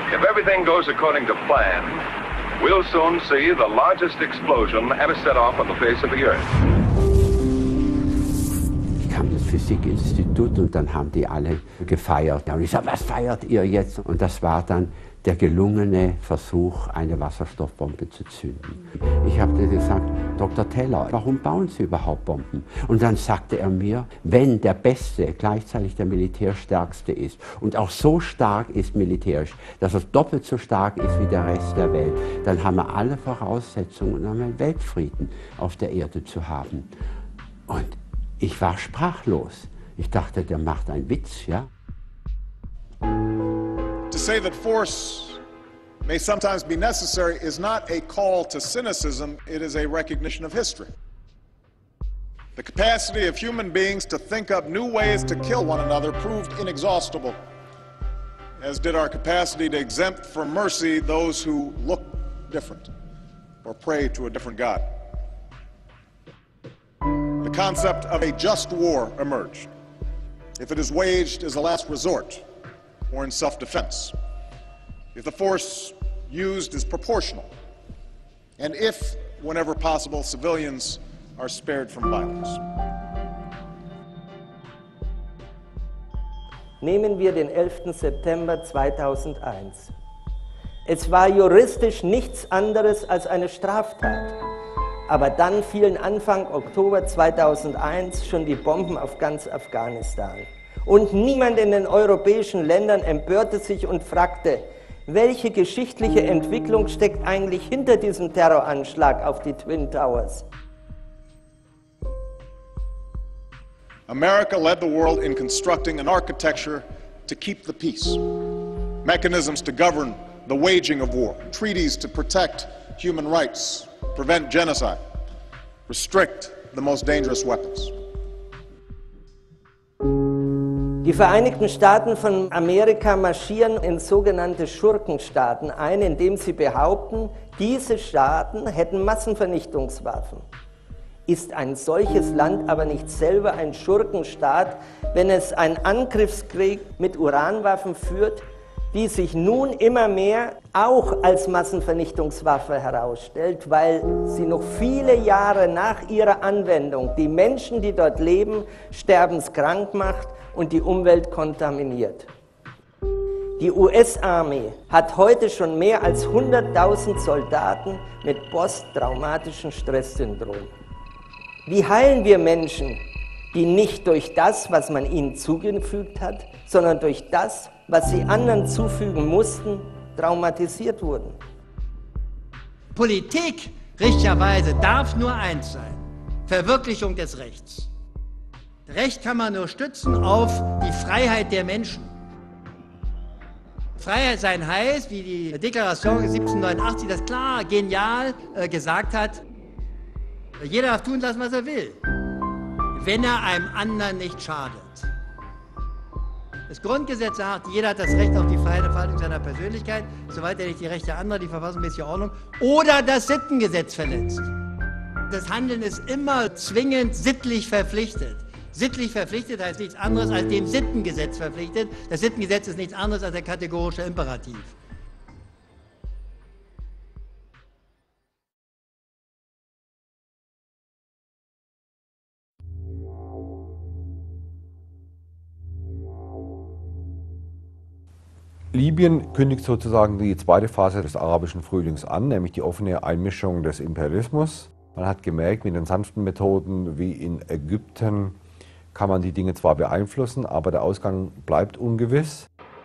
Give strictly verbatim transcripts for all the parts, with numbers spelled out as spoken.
If everything goes according to plan, we'll soon see the largest explosion ever set off on the face of the Earth. Ich kam ins Physikinstitut und dann haben die alle gefeiert. Und ich sage, was feiert ihr jetzt? Und das war dann der gelungene Versuch, eine Wasserstoffbombe zu zünden. Ich habe gesagt, Doktor Teller, warum bauen Sie überhaupt Bomben? Und dann sagte er mir, wenn der Beste gleichzeitig der militärstärkste ist und auch so stark ist militärisch, dass er doppelt so stark ist wie der Rest der Welt, dann haben wir alle Voraussetzungen, um einen Weltfrieden auf der Erde zu haben. Und ich war sprachlos. Ich dachte, der macht einen Witz, ja. To say that force may sometimes be necessary is not a call to cynicism, it is a recognition of history. The capacity of human beings to think up new ways to kill one another proved inexhaustible, as did our capacity to exempt from mercy those who look different or pray to a different God. The concept of a just war emerged, if it is waged as a last resort or in self-defense, if the force used is proportional, and if, whenever possible, civilians are spared from violence. Nehmen wir den elften September zweitausendeins. Es war juristisch nichts anderes als eine Straftat. Aber dann fielen Anfang Oktober zweitausendeins schon die Bomben auf ganz Afghanistan. Und niemand in den europäischen Ländern empörte sich und fragte, welche geschichtliche Entwicklung steckt eigentlich hinter diesem Terroranschlag auf die Twin Towers? America led the world in constructing an architecture to keep the peace, mechanisms to govern the waging of war, treaties to protect human rights, prevent genocide, restrict the most dangerous weapons. Die Vereinigten Staaten von Amerika marschieren in sogenannte Schurkenstaaten ein, indem sie behaupten, diese Staaten hätten Massenvernichtungswaffen. Ist ein solches Land aber nicht selber ein Schurkenstaat, wenn es einen Angriffskrieg mit Uranwaffen führt, die sich nun immer mehr auch als Massenvernichtungswaffe herausstellt, weil sie noch viele Jahre nach ihrer Anwendung die Menschen, die dort leben, sterbenskrank macht und die Umwelt kontaminiert. Die U S-Armee hat heute schon mehr als hunderttausend Soldaten mit posttraumatischem Stresssyndrom. Wie heilen wir Menschen, die nicht durch das, was man ihnen zugefügt hat, sondern durch das, was sie anderen zufügen mussten, traumatisiert wurden? Politik, richtigerweise, darf nur eins sein: Verwirklichung des Rechts. Recht kann man nur stützen auf die Freiheit der Menschen. Freiheit sein heißt, wie die Deklaration siebzehnhundertneunundachtzig das klar, genial äh, gesagt hat, jeder darf tun lassen, was er will, wenn er einem anderen nicht schadet. Das Grundgesetz sagt, jeder hat das Recht auf die freie Entfaltung seiner Persönlichkeit, soweit er nicht die Rechte anderer, die verfassungsmäßige Ordnung oder das Sittengesetz verletzt. Das Handeln ist immer zwingend sittlich verpflichtet. Sittlich verpflichtet heißt nichts anderes als dem Sittengesetz verpflichtet. Das Sittengesetz ist nichts anderes als der kategorische Imperativ. Libyen kündigt sozusagen die zweite Phase des arabischen Frühlings an, nämlich die offene Einmischung des Imperialismus. Man hat gemerkt, mit den sanften Methoden wie in Ägypten kann man die Dinge zwar beeinflussen, aber der Ausgang bleibt ungewiss.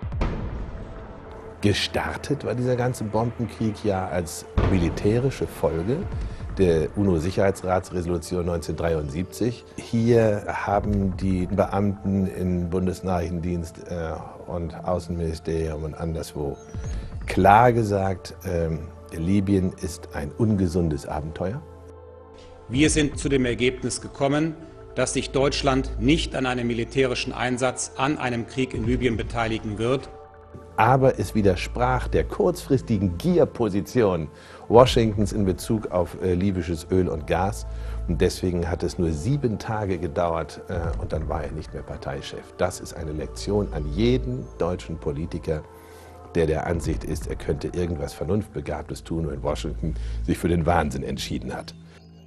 Gestartet war dieser ganze Bombenkrieg ja als militärische Folge der UNO-Sicherheitsratsresolution neunzehnhundertdreiundsiebzig. Hier haben die Beamten im Bundesnachrichtendienst äh, und Außenministerium und anderswo klar gesagt, äh, Libyen ist ein ungesundes Abenteuer. Wir sind zu dem Ergebnis gekommen, dass sich Deutschland nicht an einem militärischen Einsatz an einem Krieg in Libyen beteiligen wird. Aber es widersprach der kurzfristigen Gierposition Washingtons in Bezug auf äh, libysches Öl und Gas. Und deswegen hat es nur sieben Tage gedauert äh, und dann war er nicht mehr Parteichef. Das ist eine Lektion an jeden deutschen Politiker. der der Ansicht ist, er könnte irgendwas Vernunftbegabtes tun und in Washington sich für den Wahnsinn entschieden hat.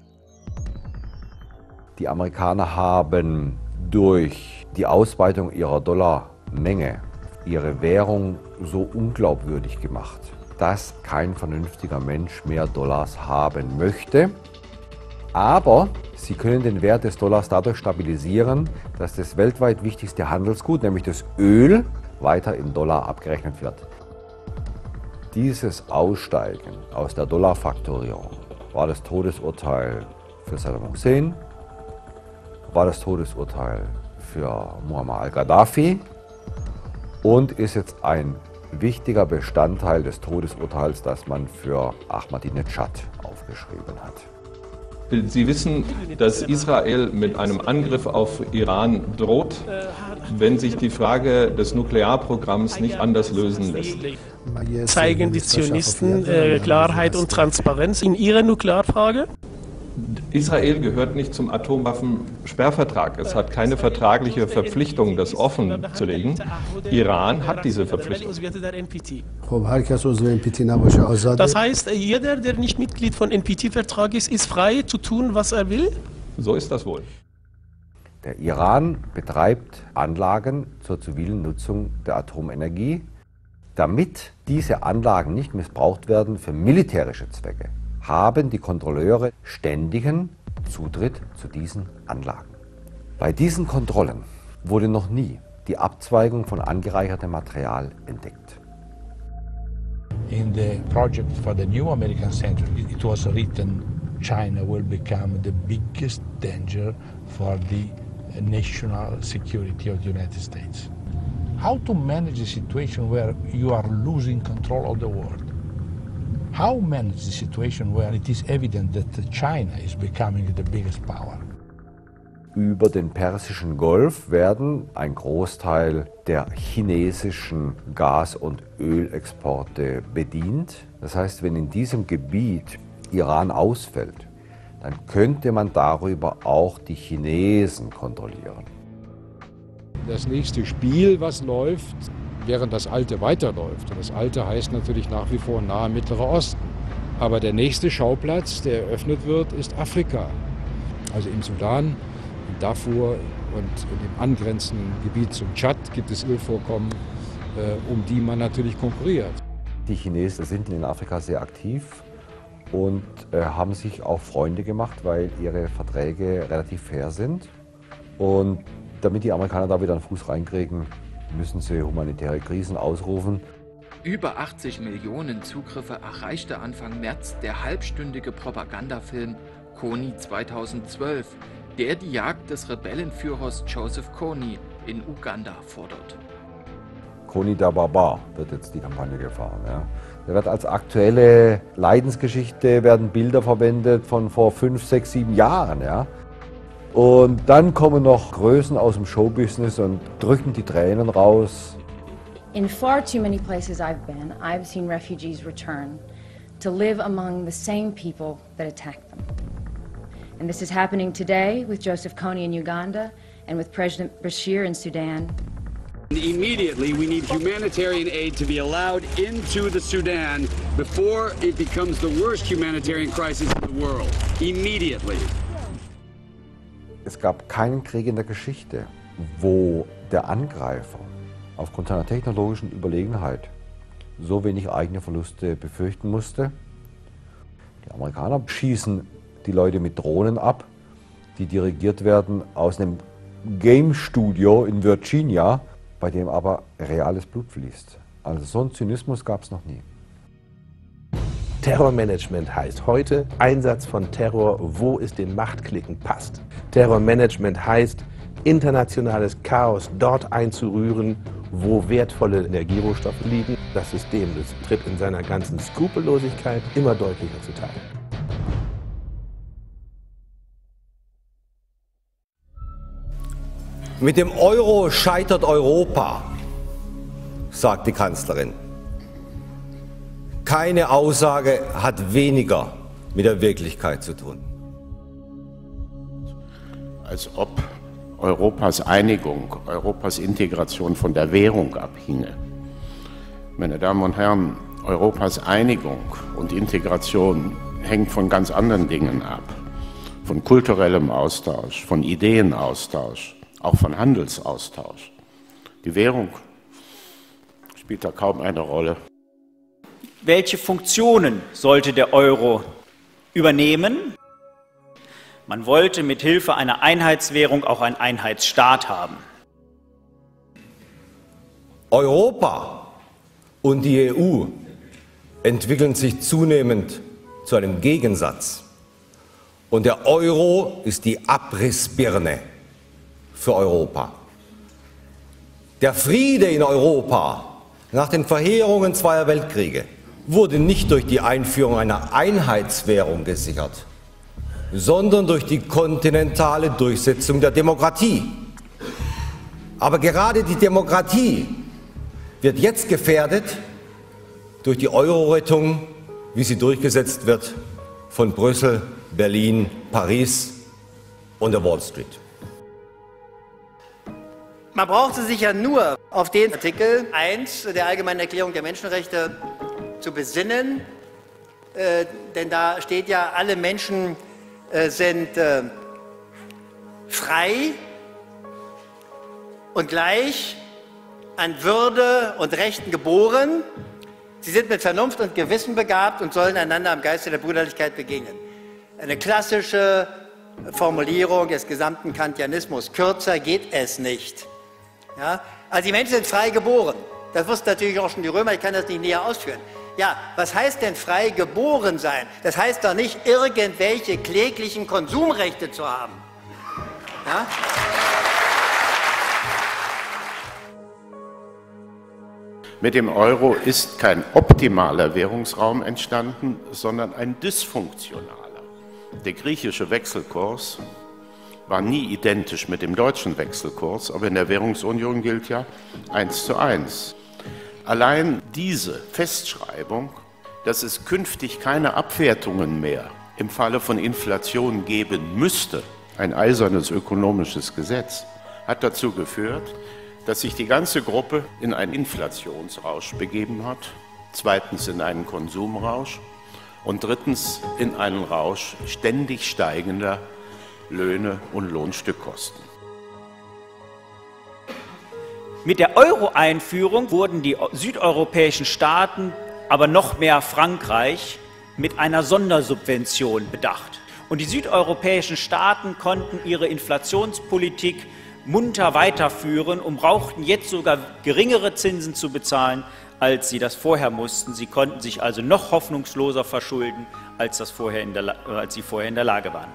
Die Amerikaner haben durch die Ausweitung ihrer Dollarmenge ihre Währung so unglaubwürdig gemacht, dass kein vernünftiger Mensch mehr Dollars haben möchte. Aber sie können den Wert des Dollars dadurch stabilisieren, dass das weltweit wichtigste Handelsgut, nämlich das Öl, weiter in Dollar abgerechnet wird. Dieses Aussteigen aus der Dollarfaktorierung war das Todesurteil für Saddam Hussein, war das Todesurteil für Muammar al-Gaddafi und ist jetzt ein wichtiger Bestandteil des Todesurteils, das man für Ahmadinejad aufgeschrieben hat. Sie wissen, dass Israel mit einem Angriff auf Iran droht, wenn sich die Frage des Nuklearprogramms nicht anders lösen lässt. Zeigen die Zionisten äh, Klarheit und Transparenz in ihrer Nuklearfrage? Israel gehört nicht zum Atomwaffensperrvertrag. Es hat keine vertragliche Verpflichtung, das offen zu legen. Iran hat diese Verpflichtung. Das heißt, jeder, der nicht Mitglied von N P T-Vertrag ist, ist frei zu tun, was er will? So ist das wohl. Der Iran betreibt Anlagen zur zivilen Nutzung der Atomenergie, damit diese Anlagen nicht missbraucht werden für militärische Zwecke. Haben die Kontrolleure ständigen Zutritt zu diesen Anlagen. Bei diesen Kontrollen wurde noch nie die Abzweigung von angereichertem Material entdeckt. In the project for the new American century, it was written, China will become the biggest danger for the national security of the United States. How to manage a situation where you are losing control of the world? How manage the situation where it is evident that China is becoming the biggest power? Über den Persischen Golf werden ein Großteil der chinesischen Gas- und Ölexporte bedient. Das heißt, wenn in diesem Gebiet Iran ausfällt, dann könnte man darüber auch die Chinesen kontrollieren. Das nächste Spiel, was läuft, während das Alte weiterläuft. Und das Alte heißt natürlich nach wie vor nahe Mittlerer Osten. Aber der nächste Schauplatz, der eröffnet wird, ist Afrika. Also im Sudan, in Darfur und in dem angrenzenden Gebiet zum Tschad gibt es Ölvorkommen, äh, um die man natürlich konkurriert. Die Chinesen sind in Afrika sehr aktiv und äh, haben sich auch Freunde gemacht, weil ihre Verträge relativ fair sind. Und damit die Amerikaner da wieder einen Fuß reinkriegen, müssen sie humanitäre Krisen ausrufen. Über achtzig Millionen Zugriffe erreichte Anfang März der halbstündige Propagandafilm Kony zweitausendzwölf, der die Jagd des Rebellenführers Joseph Kony in Uganda fordert. Kony der Barbar wird jetzt die Kampagne gefahren. Ja. Da wird als aktuelle Leidensgeschichte werden Bilder verwendet von vor fünf, sechs, sieben Jahren. Ja. Und dann kommen noch Größen aus dem Showbusiness und drücken die Tränen raus. In far too many places I've been, I've seen refugees return to live among the same people that attacked them. And this is happening today with Joseph Kony in Uganda and with President Bashir in Sudan. Immediately, we need humanitarian aid to be allowed into the Sudan before it becomes the worst humanitarian crisis in the world. Immediately. Es gab keinen Krieg in der Geschichte, wo der Angreifer aufgrund seiner technologischen Überlegenheit so wenig eigene Verluste befürchten musste. Die Amerikaner schießen die Leute mit Drohnen ab, die dirigiert werden aus einem Game-Studio in Virginia, bei dem aber reales Blut fließt. Also so einen Zynismus gab es noch nie. Terrormanagement heißt heute Einsatz von Terror, wo es den Machtklicken passt. Terrormanagement heißt internationales Chaos dort einzurühren, wo wertvolle Energierohstoffe liegen. Das System das tritt in seiner ganzen Skrupellosigkeit immer deutlicher zutage. Mit dem Euro scheitert Europa, sagt die Kanzlerin. Keine Aussage hat weniger mit der Wirklichkeit zu tun. Als ob Europas Einigung, Europas Integration von der Währung abhinge. Meine Damen und Herren, Europas Einigung und Integration hängt von ganz anderen Dingen ab. Von kulturellem Austausch, von Ideenaustausch, auch von Handelsaustausch. Die Währung spielt da kaum eine Rolle. Welche Funktionen sollte der Euro übernehmen? Man wollte mit Hilfe einer Einheitswährung auch einen Einheitsstaat haben. Europa und die E U entwickeln sich zunehmend zu einem Gegensatz. Und der Euro ist die Abrissbirne für Europa. Der Friede in Europa nach den Verheerungen zweier Weltkriege wurde nicht durch die Einführung einer Einheitswährung gesichert, sondern durch die kontinentale Durchsetzung der Demokratie. Aber gerade die Demokratie wird jetzt gefährdet durch die Euro-Rettung, wie sie durchgesetzt wird von Brüssel, Berlin, Paris und der Wall Street. Man brauchte sich ja nur auf den Artikel eins der Allgemeinen Erklärung der Menschenrechte zu besinnen, äh, denn da steht ja, alle Menschen äh, sind äh, frei und gleich an Würde und Rechten geboren. Sie sind mit Vernunft und Gewissen begabt und sollen einander am Geiste der Brüderlichkeit begegnen. Eine klassische Formulierung des gesamten Kantianismus. Kürzer geht es nicht. Ja? Also die Menschen sind frei geboren. Das wussten natürlich auch schon die Römer, ich kann das nicht näher ausführen. Ja, was heißt denn frei geboren sein? Das heißt doch nicht, irgendwelche kläglichen Konsumrechte zu haben. Ja? Mit dem Euro ist kein optimaler Währungsraum entstanden, sondern ein dysfunktionaler. Der griechische Wechselkurs war nie identisch mit dem deutschen Wechselkurs, aber in der Währungsunion gilt ja eins zu eins. Allein diese Festschreibung, dass es künftig keine Abwertungen mehr im Falle von Inflation geben müsste, ein eisernes ökonomisches Gesetz, hat dazu geführt, dass sich die ganze Gruppe in einen Inflationsrausch begeben hat, zweitens in einen Konsumrausch und drittens in einen Rausch ständig steigender Löhne und Lohnstückkosten. Mit der Euro-Einführung wurden die südeuropäischen Staaten, aber noch mehr Frankreich, mit einer Sondersubvention bedacht. Und die südeuropäischen Staaten konnten ihre Inflationspolitik munter weiterführen und brauchten jetzt sogar geringere Zinsen zu bezahlen, als sie das vorher mussten. Sie konnten sich also noch hoffnungsloser verschulden, als, das vorher in der, als sie vorher in der Lage waren.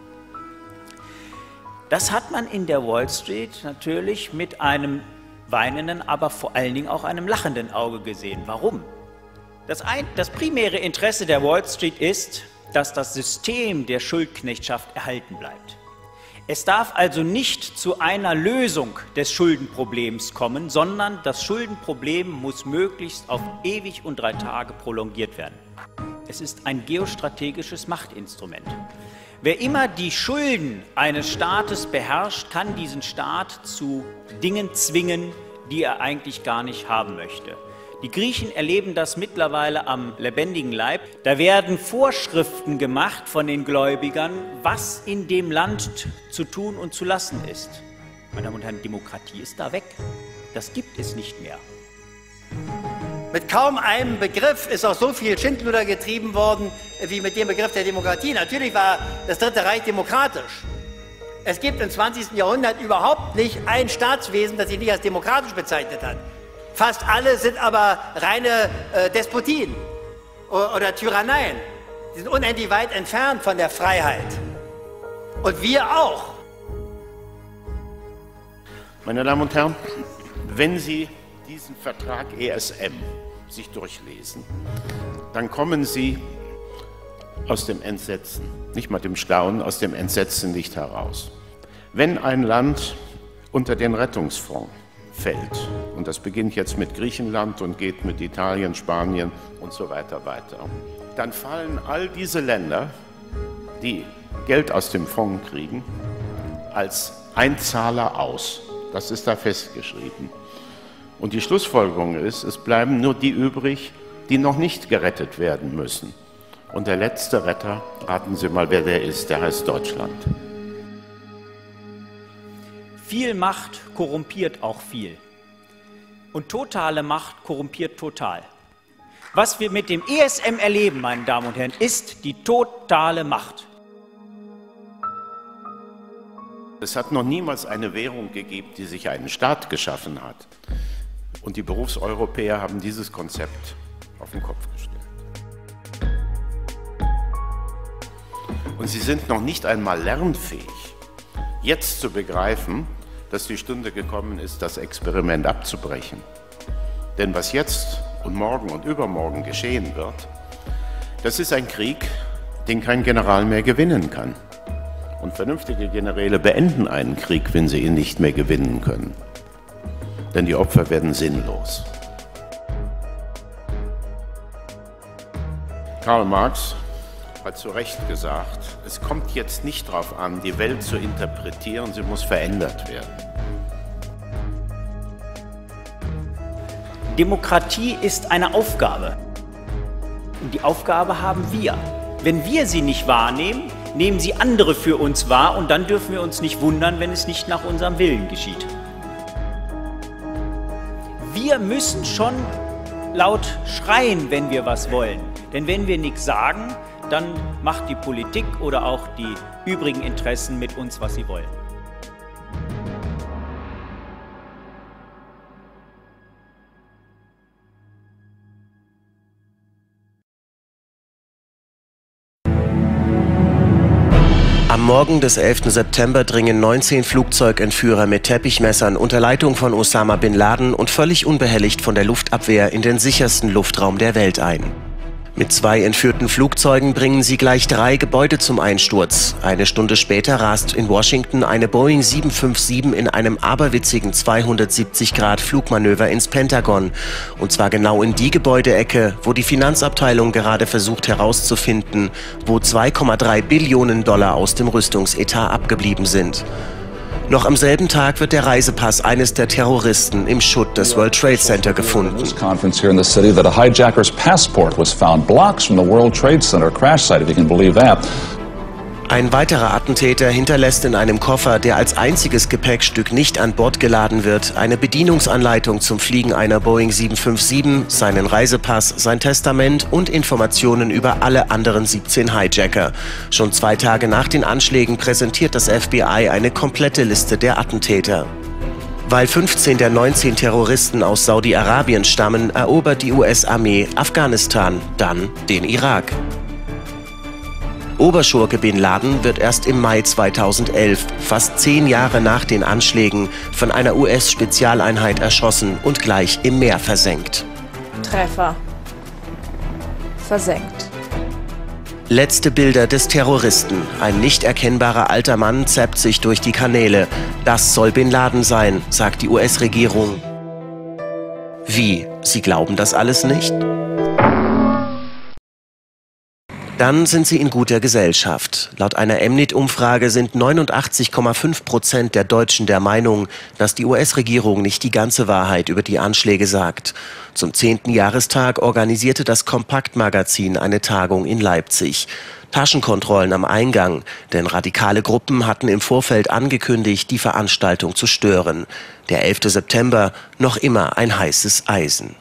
Das hat man in der Wall Street natürlich mit einem weinenden, aber vor allen Dingen auch einem lachenden Auge gesehen. Warum? Das, ein, das primäre Interesse der Wall Street ist, dass das System der Schuldknechtschaft erhalten bleibt. Es darf also nicht zu einer Lösung des Schuldenproblems kommen, sondern das Schuldenproblem muss möglichst auf ewig und drei Tage prolongiert werden. Es ist ein geostrategisches Machtinstrument. Wer immer die Schulden eines Staates beherrscht, kann diesen Staat zu Dingen zwingen, die er eigentlich gar nicht haben möchte. Die Griechen erleben das mittlerweile am lebendigen Leib. Da werden Vorschriften gemacht von den Gläubigern, was in dem Land zu tun und zu lassen ist. Meine Damen und Herren, Demokratie ist da weg. Das gibt es nicht mehr. Mit kaum einem Begriff ist auch so viel Schindluder getrieben worden, wie mit dem Begriff der Demokratie. Natürlich war das Dritte Reich demokratisch. Es gibt im zwanzigsten Jahrhundert überhaupt nicht ein Staatswesen, das sich nicht als demokratisch bezeichnet hat. Fast alle sind aber reine äh, Despotien oder, oder Tyranneien. Sie sind unendlich weit entfernt von der Freiheit. Und wir auch. Meine Damen und Herren, wenn Sie diesen Vertrag E S M sich durchlesen, dann kommen Sie aus dem Entsetzen, nicht mal dem Staunen, aus dem Entsetzen nicht heraus. Wenn ein Land unter den Rettungsfonds fällt, und das beginnt jetzt mit Griechenland und geht mit Italien, Spanien und so weiter weiter, dann fallen all diese Länder, die Geld aus dem Fonds kriegen, als Einzahler aus. Das ist da festgeschrieben. Und die Schlussfolgerung ist, es bleiben nur die übrig, die noch nicht gerettet werden müssen. Und der letzte Retter, raten Sie mal, wer der ist, der heißt Deutschland. Viel Macht korrumpiert auch viel. Und totale Macht korrumpiert total. Was wir mit dem E S M erleben, meine Damen und Herren, ist die totale Macht. Es hat noch niemals eine Währung gegeben, die sich einen Staat geschaffen hat. Und die Berufseuropäer haben dieses Konzept auf den Kopf gestellt. Und sie sind noch nicht einmal lernfähig, jetzt zu begreifen, dass die Stunde gekommen ist, das Experiment abzubrechen. Denn was jetzt und morgen und übermorgen geschehen wird, das ist ein Krieg, den kein General mehr gewinnen kann. Und vernünftige Generäle beenden einen Krieg, wenn sie ihn nicht mehr gewinnen können. Denn die Opfer werden sinnlos. Karl Marx hat zu Recht gesagt, es kommt jetzt nicht darauf an, die Welt zu interpretieren, sie muss verändert werden. Demokratie ist eine Aufgabe. Und die Aufgabe haben wir. Wenn wir sie nicht wahrnehmen, nehmen sie andere für uns wahr und dann dürfen wir uns nicht wundern, wenn es nicht nach unserem Willen geschieht. Wir müssen schon laut schreien, wenn wir was wollen. Denn wenn wir nichts sagen, dann macht die Politik oder auch die übrigen Interessen mit uns, was sie wollen. Am Morgen des elften September dringen neunzehn Flugzeugentführer mit Teppichmessern unter Leitung von Osama bin Laden und völlig unbehelligt von der Luftabwehr in den sichersten Luftraum der Welt ein. Mit zwei entführten Flugzeugen bringen sie gleich drei Gebäude zum Einsturz. Eine Stunde später rast in Washington eine Boeing sieben fünf sieben in einem aberwitzigen zweihundertsiebzig Grad Flugmanöver ins Pentagon. Und zwar genau in die Gebäudeecke, wo die Finanzabteilung gerade versucht herauszufinden, wo zwei Komma drei Billionen Dollar aus dem Rüstungsetat abgeblieben sind. Noch am selben Tag wird der Reisepass eines der Terroristen im Schutt des World Trade Center gefunden. Conference here in the city that a hijacker's passport was found blocks from the World Trade Center crash site, if you can believe that. Ein weiterer Attentäter hinterlässt in einem Koffer, der als einziges Gepäckstück nicht an Bord geladen wird, eine Bedienungsanleitung zum Fliegen einer Boeing sieben fünf sieben, seinen Reisepass, sein Testament und Informationen über alle anderen siebzehn Hijacker. Schon zwei Tage nach den Anschlägen präsentiert das F B I eine komplette Liste der Attentäter. Weil fünfzehn der neunzehn Terroristen aus Saudi-Arabien stammen, erobert die U S-Armee Afghanistan, dann den Irak. Oberschurke bin Laden wird erst im Mai zweitausendelf, fast zehn Jahre nach den Anschlägen, von einer U S-Spezialeinheit erschossen und gleich im Meer versenkt. Treffer. Versenkt. Letzte Bilder des Terroristen. Ein nicht erkennbarer alter Mann zappt sich durch die Kanäle. Das soll Bin Laden sein, sagt die U S-Regierung. Wie? Sie glauben das alles nicht? Dann sind sie in guter Gesellschaft. Laut einer Mnit-Umfrage sind neunundachtzig Komma fünf Prozent der Deutschen der Meinung, dass die U S-Regierung nicht die ganze Wahrheit über die Anschläge sagt. Zum zehnten Jahrestag organisierte das Kompakt-Magazin eine Tagung in Leipzig. Taschenkontrollen am Eingang, denn radikale Gruppen hatten im Vorfeld angekündigt, die Veranstaltung zu stören. Der elfte September, noch immer ein heißes Eisen.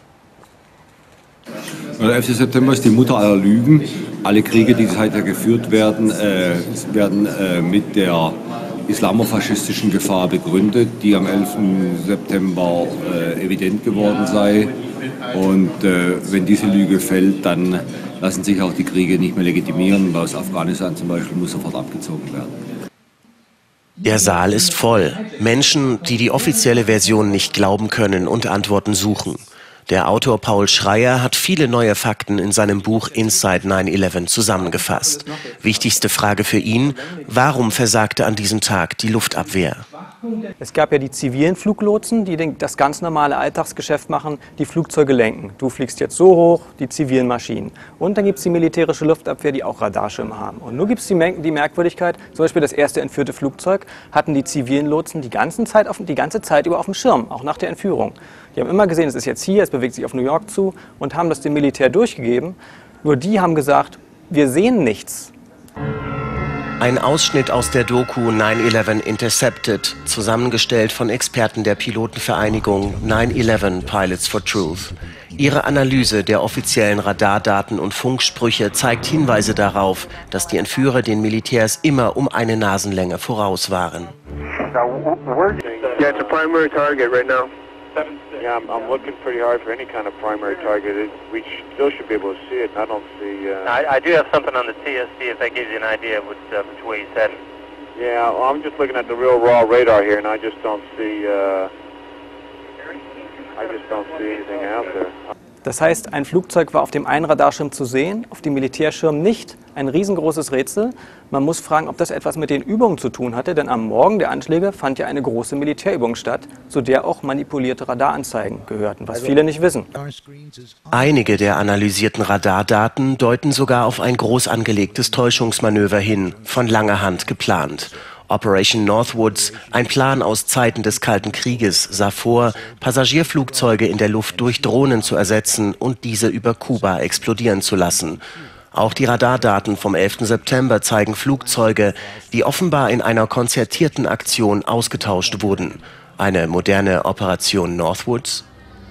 Der elfte September ist die Mutter aller Lügen. Alle Kriege, die seither geführt werden, äh, werden äh, mit der islamofaschistischen Gefahr begründet, die am elften September äh, evident geworden sei. Und äh, wenn diese Lüge fällt, dann lassen sich auch die Kriege nicht mehr legitimieren. Aus Afghanistan zum Beispiel muss sofort abgezogen werden. Der Saal ist voll. Menschen, die die offizielle Version nicht glauben können und Antworten suchen. Der Autor Paul Schreier hat viele neue Fakten in seinem Buch Inside neun elf zusammengefasst. Wichtigste Frage für ihn: Warum versagte an diesem Tag die Luftabwehr? Es gab ja die zivilen Fluglotsen, die das ganz normale Alltagsgeschäft machen, die Flugzeuge lenken. Du fliegst jetzt so hoch, die zivilen Maschinen. Und dann gibt es die militärische Luftabwehr, die auch Radarschirme haben. Und nun gibt es die, die Merkwürdigkeit, zum Beispiel das erste entführte Flugzeug hatten die zivilen Lotsen die ganze Zeit, auf, die ganze Zeit über auf dem Schirm, auch nach der Entführung. Die haben immer gesehen, es ist jetzt hier, es bewegt sich auf New York zu und haben das dem Militär durchgegeben. Nur die haben gesagt, wir sehen nichts. Ein Ausschnitt aus der Doku nine eleven Intercepted, zusammengestellt von Experten der Pilotenvereinigung nine eleven Pilots for Truth. Ihre Analyse der offiziellen Radardaten und Funksprüche zeigt Hinweise darauf, dass die Entführer den Militärs immer um eine Nasenlänge voraus waren. Yeah, it's a primary target right now. Yeah, I'm, I'm looking pretty hard for any kind of primary target. It, we still should be able to see it, and I don't see... Uh... I, I do have something on the T S C if that gives you an idea of which, uh, which way he's heading. Yeah, well, I'm just looking at the real raw radar here, and I just don't see... Uh... I just don't see anything out there. Das heißt, ein Flugzeug war auf dem einen Radarschirm zu sehen, auf dem Militärschirm nicht. Ein riesengroßes Rätsel. Man muss fragen, ob das etwas mit den Übungen zu tun hatte, denn am Morgen der Anschläge fand ja eine große Militärübung statt, zu der auch manipulierte Radaranzeigen gehörten, was viele nicht wissen. Einige der analysierten Radardaten deuten sogar auf ein groß angelegtes Täuschungsmanöver hin, von langer Hand geplant. Operation Northwoods, ein Plan aus Zeiten des Kalten Krieges, sah vor, Passagierflugzeuge in der Luft durch Drohnen zu ersetzen und diese über Kuba explodieren zu lassen. Auch die Radardaten vom elften September zeigen Flugzeuge, die offenbar in einer konzertierten Aktion ausgetauscht wurden. Eine moderne Operation Northwoods?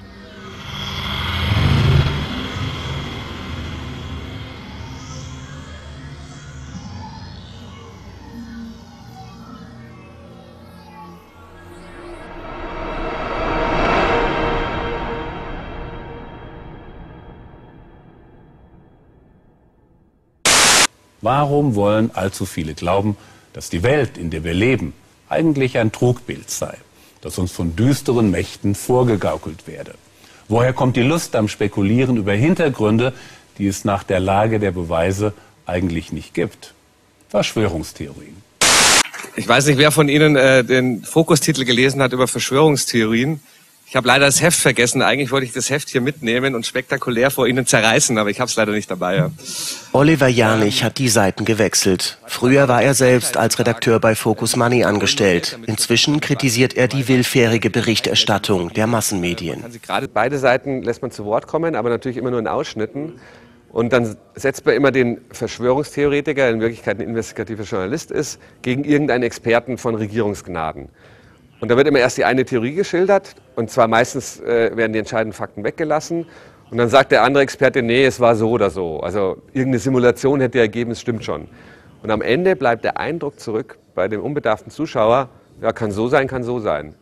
Warum wollen allzu viele glauben, dass die Welt, in der wir leben, eigentlich ein Trugbild sei, das uns von düsteren Mächten vorgegaukelt werde? Woher kommt die Lust am Spekulieren über Hintergründe, die es nach der Lage der Beweise eigentlich nicht gibt? Verschwörungstheorien. Ich weiß nicht, wer von Ihnen äh, den Fokustitel gelesen hat über Verschwörungstheorien. Ich habe leider das Heft vergessen. Eigentlich wollte ich das Heft hier mitnehmen und spektakulär vor Ihnen zerreißen, aber ich habe es leider nicht dabei. Ja. Oliver Janich hat die Seiten gewechselt. Früher war er selbst als Redakteur bei Focus Money angestellt. Inzwischen kritisiert er die willfährige Berichterstattung der Massenmedien. Gerade beide Seiten lässt man zu Wort kommen, aber natürlich immer nur in Ausschnitten. Und dann setzt man immer den Verschwörungstheoretiker, der in Wirklichkeit ein investigativer Journalist ist, gegen irgendeinen Experten von Regierungsgnaden. Und da wird immer erst die eine Theorie geschildert, und zwar meistens äh, werden die entscheidenden Fakten weggelassen. Und dann sagt der andere Experte, nee, es war so oder so. Also irgendeine Simulation hätte ergeben, es stimmt schon. Und am Ende bleibt der Eindruck zurück bei dem unbedarften Zuschauer, ja, kann so sein, kann so sein.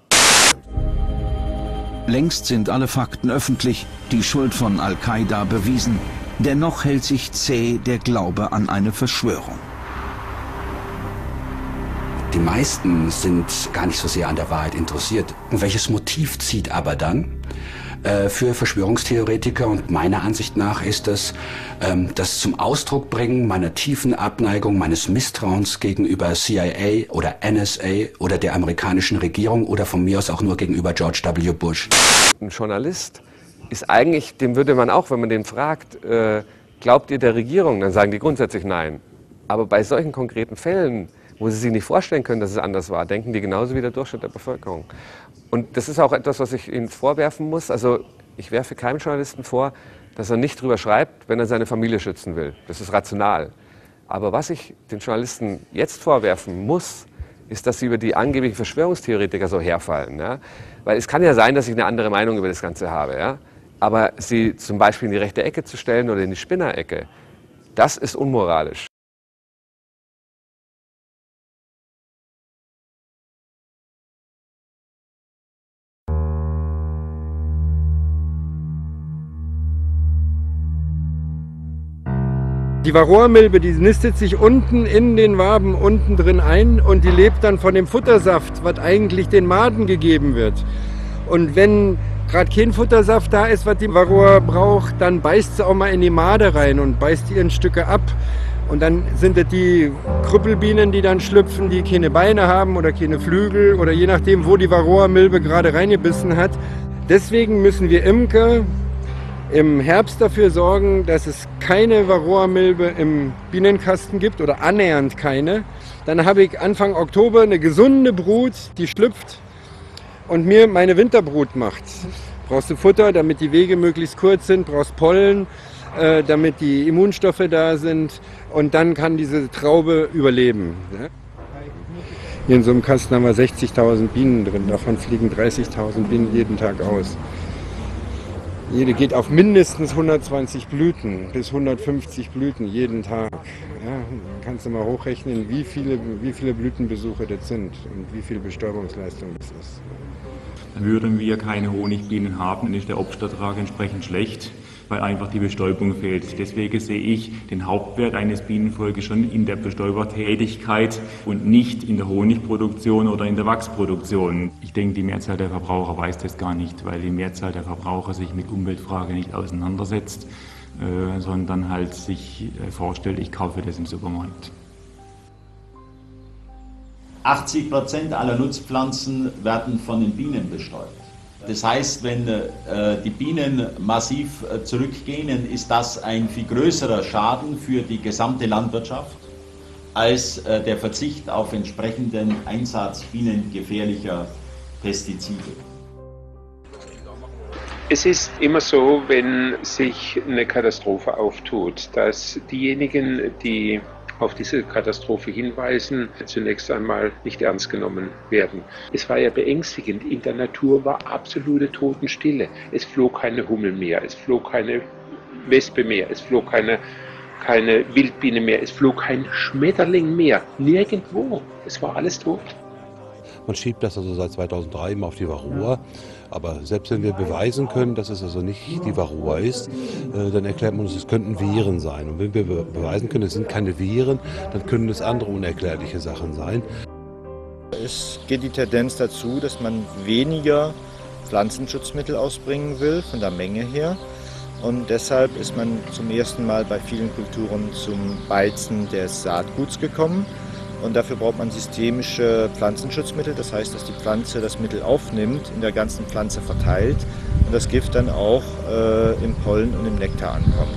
Längst sind alle Fakten öffentlich, die Schuld von Al-Qaida bewiesen. Dennoch hält sich zäh der Glaube an eine Verschwörung. Die meisten sind gar nicht so sehr an der Wahrheit interessiert. Und welches Motiv zieht aber dann äh, für Verschwörungstheoretiker? Und meiner Ansicht nach ist es ähm, das zum Ausdruck bringen meiner tiefen Abneigung, meines Misstrauens gegenüber C I A oder N S A oder der amerikanischen Regierung oder von mir aus auch nur gegenüber George W. Bush. Ein Journalist ist eigentlich, dem würde man auch, wenn man den fragt, äh, glaubt ihr der Regierung? Dann sagen die grundsätzlich nein. Aber bei solchen konkreten Fällen, wo sie sich nicht vorstellen können, dass es anders war, denken die genauso wie der Durchschnitt der Bevölkerung. Und das ist auch etwas, was ich ihnen vorwerfen muss. Also ich werfe keinem Journalisten vor, dass er nicht drüber schreibt, wenn er seine Familie schützen will. Das ist rational. Aber was ich den Journalisten jetzt vorwerfen muss, ist, dass sie über die angeblichen Verschwörungstheoretiker so herfallen. Ja? Weil es kann ja sein, dass ich eine andere Meinung über das Ganze habe. Ja? Aber sie zum Beispiel in die rechte Ecke zu stellen oder in die Spinnerecke, das ist unmoralisch. Die Varroamilbe, die nistet sich unten in den Waben unten drin ein und die lebt dann von dem Futtersaft, was eigentlich den Maden gegeben wird. Und wenn gerade kein Futtersaft da ist, was die Varroa braucht, dann beißt sie auch mal in die Made rein und beißt die in Stücke ab. Und dann sind es die Krüppelbienen, die dann schlüpfen, die keine Beine haben oder keine Flügel oder je nachdem, wo die Varroa-Milbe gerade reingebissen hat. Deswegen müssen wir Imker im Herbst dafür sorgen, dass es keine Varroa-Milbe im Bienenkasten gibt oder annähernd keine. Dann habe ich Anfang Oktober eine gesunde Brut, die schlüpft und mir meine Winterbrut macht. Brauchst du Futter, damit die Wege möglichst kurz sind, brauchst Pollen, äh, damit die Immunstoffe da sind und dann kann diese Traube überleben. Ne? Hier in so einem Kasten haben wir sechzigtausend Bienen drin, davon fliegen dreißigtausend Bienen jeden Tag aus. Jede geht auf mindestens hundertzwanzig Blüten, bis hundertfünfzig Blüten jeden Tag. Ja, dann kannst du mal hochrechnen, wie viele, wie viele Blütenbesuche das sind und wie viel Bestäubungsleistung das ist. Dann würden wir keine Honigbienen haben, dann ist der Obstertrag entsprechend schlecht, weil einfach die Bestäubung fehlt. Deswegen sehe ich den Hauptwert eines Bienenvolkes schon in der Bestäubertätigkeit und nicht in der Honigproduktion oder in der Wachsproduktion. Ich denke, die Mehrzahl der Verbraucher weiß das gar nicht, weil die Mehrzahl der Verbraucher sich mit Umweltfragen nicht auseinandersetzt, äh, sondern halt sich äh, vorstellt, ich kaufe das im Supermarkt. achtzig Prozent aller Nutzpflanzen werden von den Bienen bestäubt. Das heißt, wenn äh, die Bienen massiv äh, zurückgehen, ist das ein viel größerer Schaden für die gesamte Landwirtschaft als äh, der Verzicht auf entsprechenden Einsatz bienengefährlicher Pestizide. Es ist immer so, wenn sich eine Katastrophe auftut, dass diejenigen, die auf diese Katastrophe hinweisen, zunächst einmal nicht ernst genommen werden. Es war ja beängstigend. In der Natur war absolute Totenstille. Es flog keine Hummel mehr, es flog keine Wespe mehr, es flog keine, keine Wildbiene mehr, es flog kein Schmetterling mehr. Nirgendwo. Es war alles tot. Man schiebt das also seit zweitausenddrei immer auf die Varroa. Aber selbst wenn wir beweisen können, dass es also nicht die Varroa ist, äh, dann erklärt man uns, es könnten Viren sein. Und wenn wir be beweisen können, es sind keine Viren, dann können es andere unerklärliche Sachen sein. Es geht die Tendenz dazu, dass man weniger Pflanzenschutzmittel ausbringen will, von der Menge her. Und deshalb ist man zum ersten Mal bei vielen Kulturen zum Beizen des Saatguts gekommen. Und dafür braucht man systemische Pflanzenschutzmittel, das heißt, dass die Pflanze das Mittel aufnimmt, in der ganzen Pflanze verteilt und das Gift dann auch äh, im Pollen und im Nektar ankommt.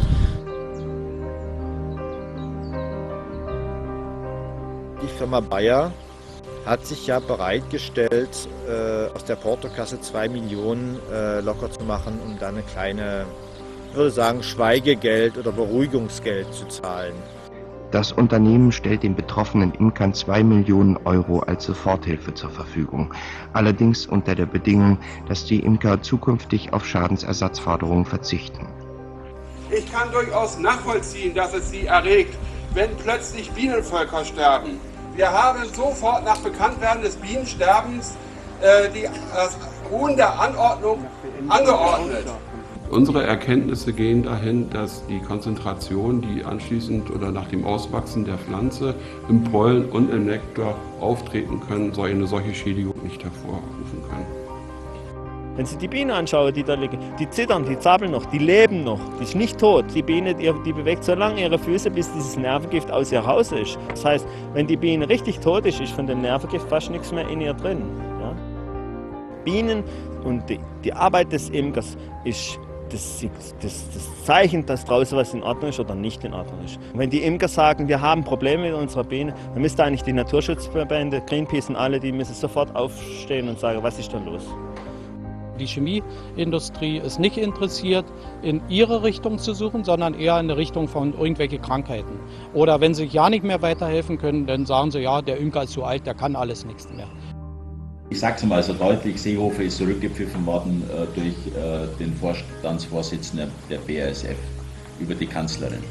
Die Firma Bayer hat sich ja bereitgestellt, äh, aus der Portokasse zwei Millionen äh, locker zu machen, um dann eine kleine, ich würde sagen, Schweigegeld oder Beruhigungsgeld zu zahlen. Das Unternehmen stellt den betroffenen Imkern zwei Millionen Euro als Soforthilfe zur Verfügung. Allerdings unter der Bedingung, dass die Imker zukünftig auf Schadensersatzforderungen verzichten. Ich kann durchaus nachvollziehen, dass es Sie erregt, wenn plötzlich Bienenvölker sterben. Wir haben sofort nach Bekanntwerden des Bienensterbens äh, die, das Ruhen der Anordnung angeordnet. Unsere Erkenntnisse gehen dahin, dass die Konzentration, die anschließend oder nach dem Auswachsen der Pflanze im Pollen und im Nektar auftreten können, so eine solche Schädigung nicht hervorrufen können. Wenn Sie die Biene anschauen, die da liegen, die zittern, die zappeln noch, die leben noch, die ist nicht tot. Die Biene, die, die bewegt so lange ihre Füße, bis dieses Nervengift aus ihr raus ist. Das heißt, wenn die Biene richtig tot ist, ist von dem Nervengift fast nichts mehr in ihr drin. Ja? Bienen und die, die Arbeit des Imkers ist Das, das, das Zeichen, dass draußen was in Ordnung ist oder nicht in Ordnung ist. Und wenn die Imker sagen, wir haben Probleme mit unserer Biene, dann müsste eigentlich die Naturschutzverbände, Greenpeace und alle, die müssen sofort aufstehen und sagen, was ist da los? Die Chemieindustrie ist nicht interessiert, in ihre Richtung zu suchen, sondern eher in der Richtung von irgendwelchen Krankheiten. Oder wenn sie ja nicht mehr weiterhelfen können, dann sagen sie, ja, der Imker ist zu alt, der kann alles nichts mehr. Ich sage es mal so deutlich, Seehofer ist zurückgepfiffen worden äh, durch äh, den Vorstandsvorsitzenden der B A S F über die Kanzlerin.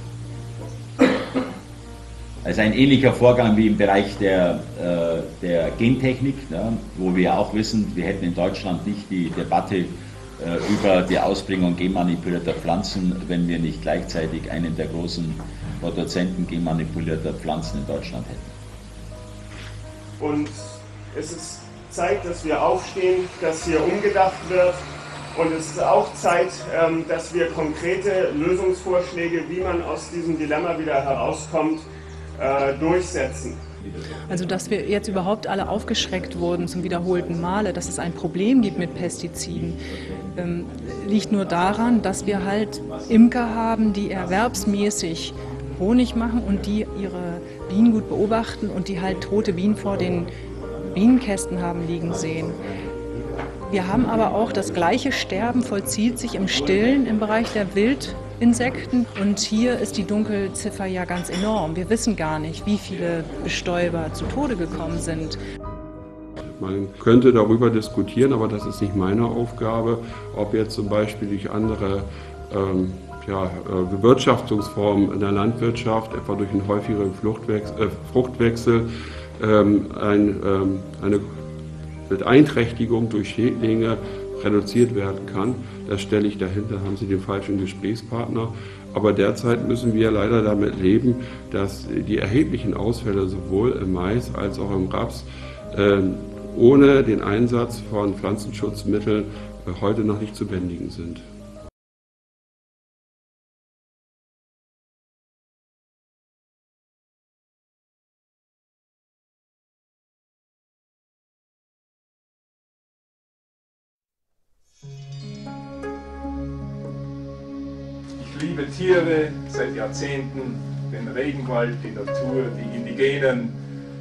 Also ein ähnlicher Vorgang wie im Bereich der, äh, der Gentechnik, ja, wo wir auch wissen, wir hätten in Deutschland nicht die Debatte äh, über die Ausbringung genmanipulierter Pflanzen, wenn wir nicht gleichzeitig einen der großen Produzenten genmanipulierter Pflanzen in Deutschland hätten. Und es ist Zeit, dass wir aufstehen, dass hier umgedacht wird Und es ist auch Zeit, dass wir konkrete Lösungsvorschläge, wie man aus diesem Dilemma wieder herauskommt, durchsetzen. Also dass wir jetzt überhaupt alle aufgeschreckt wurden zum wiederholten Male, dass es ein Problem gibt mit Pestiziden, ähm, liegt nur daran, dass wir halt Imker haben, die erwerbsmäßig Honig machen und die ihre Bienen gut beobachten und die halt tote Bienen vor den Bienenkästen haben liegen sehen. Wir haben aber auch das gleiche Sterben vollzieht sich im Stillen im Bereich der Wildinsekten. Und hier ist die Dunkelziffer ja ganz enorm. Wir wissen gar nicht, wie viele Bestäuber zu Tode gekommen sind. Man könnte darüber diskutieren, aber das ist nicht meine Aufgabe, ob jetzt zum Beispiel durch andere ähm, ja, äh, Bewirtschaftungsformen in der Landwirtschaft, etwa durch einen häufigeren Fluchtwechsel, äh, Fruchtwechsel, ähm, ein, ähm, eine Beeinträchtigung durch Schädlinge reduziert werden kann. Das stelle ich dahinter, haben Sie den falschen Gesprächspartner. Aber derzeit müssen wir leider damit leben, dass die erheblichen Ausfälle sowohl im Mais als auch im Raps äh, ohne den Einsatz von Pflanzenschutzmitteln äh, heute noch nicht zu bändigen sind. Ich liebe Tiere seit Jahrzehnten, den Regenwald, die Natur, die Indigenen.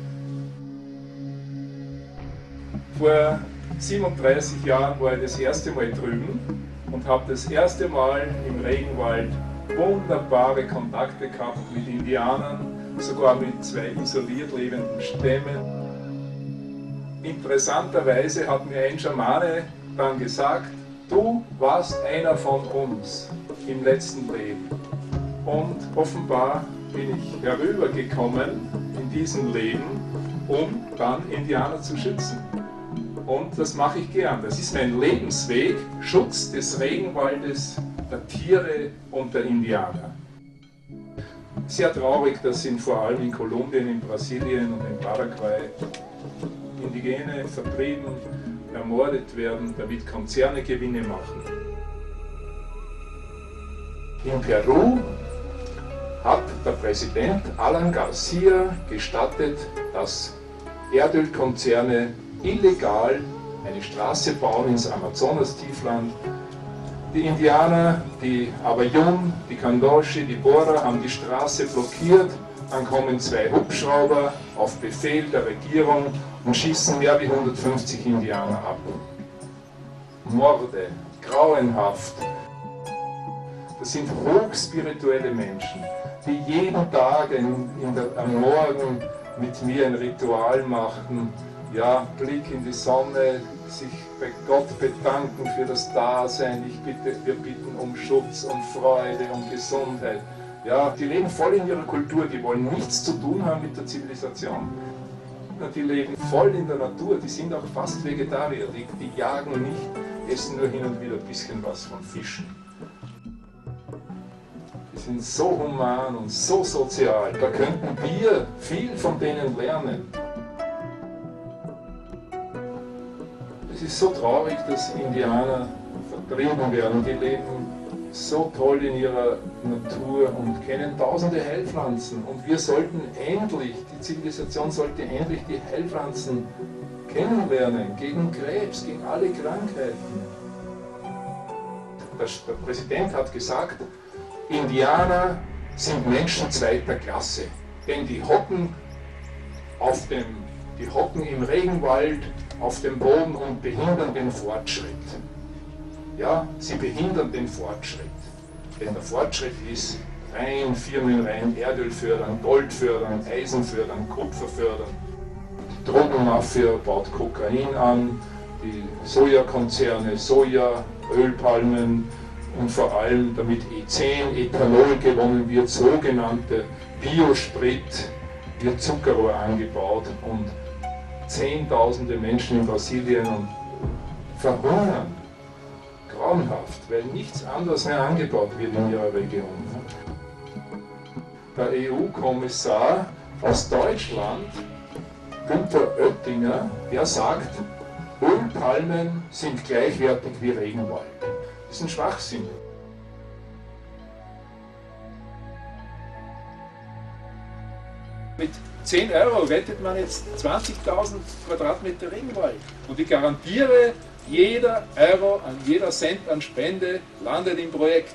Vor siebenunddreißig Jahren war ich das erste Mal drüben und habe das erste Mal im Regenwald wunderbare Kontakte gehabt mit Indianern, sogar mit zwei isoliert lebenden Stämmen. Interessanterweise hat mir ein Schamane dann gesagt, du warst einer von uns im letzten Leben. Und offenbar bin ich herübergekommen in diesem Leben, um dann Indianer zu schützen. Und das mache ich gern. Das ist mein Lebensweg, Schutz des Regenwaldes, der Tiere und der Indianer. Sehr traurig, dass in, vor allem in Kolumbien, in Brasilien und in Paraguay Indigene vertrieben, ermordet werden, damit Konzerne Gewinne machen. In Peru hat der Präsident Alan Garcia gestattet, dass Erdölkonzerne illegal eine Straße bauen ins Amazonas-Tiefland. Die Indianer, die Abayum, die Kandoshi, die Bora haben die Straße blockiert. Dann kommen zwei Hubschrauber auf Befehl der Regierung und schießen mehr wie hundertfünfzig Indianer ab. Morde, grauenhaft. Das sind hochspirituelle Menschen, die jeden Tag in, in der, am Morgen mit mir ein Ritual machten. Ja, Blick in die Sonne, sich bei Gott bedanken für das Dasein. Ich bitte, wir bitten um Schutz, um Freude, um Gesundheit. Ja, die leben voll in ihrer Kultur, die wollen nichts zu tun haben mit der Zivilisation. Die leben voll in der Natur, die sind auch fast Vegetarier, die, die jagen nicht, essen nur hin und wieder ein bisschen was von Fischen. Die sind so human und so sozial, da könnten wir viel von denen lernen. Es ist so traurig, dass Indianer vertrieben werden, die leben so toll in ihrer Natur und kennen tausende Heilpflanzen. Und wir sollten endlich, die Zivilisation sollte endlich die Heilpflanzen kennenlernen, gegen Krebs, gegen alle Krankheiten. Der, der Präsident hat gesagt, Indianer sind Menschen zweiter Klasse, denn die hocken, auf dem, die hocken im Regenwald auf dem Boden und behindern den Fortschritt. Ja, sie behindern den Fortschritt. Denn der Fortschritt ist rein Firmen, rein Erdöl fördern, Gold fördern, Eisen fördern, Kupfer fördern. Die Drogenmafia baut Kokain an, die Sojakonzerne, Soja, Ölpalmen und vor allem damit E zehn, Ethanol gewonnen wird, sogenannte Biosprit, wird Zuckerrohr angebaut und Zehntausende Menschen in Brasilien verhungern. Grauenhaft, weil nichts anderes mehr angebaut wird in ihrer Region. Der E U-Kommissar aus Deutschland, Günther Oettinger, der sagt, und Palmen sind gleichwertig wie Regenwald. Das ist ein Schwachsinn. Mit zehn Euro rettet man jetzt zwanzigtausend Quadratmeter Regenwald. Und ich garantiere, jeder Euro, an jeder Cent an Spende landet im Projekt.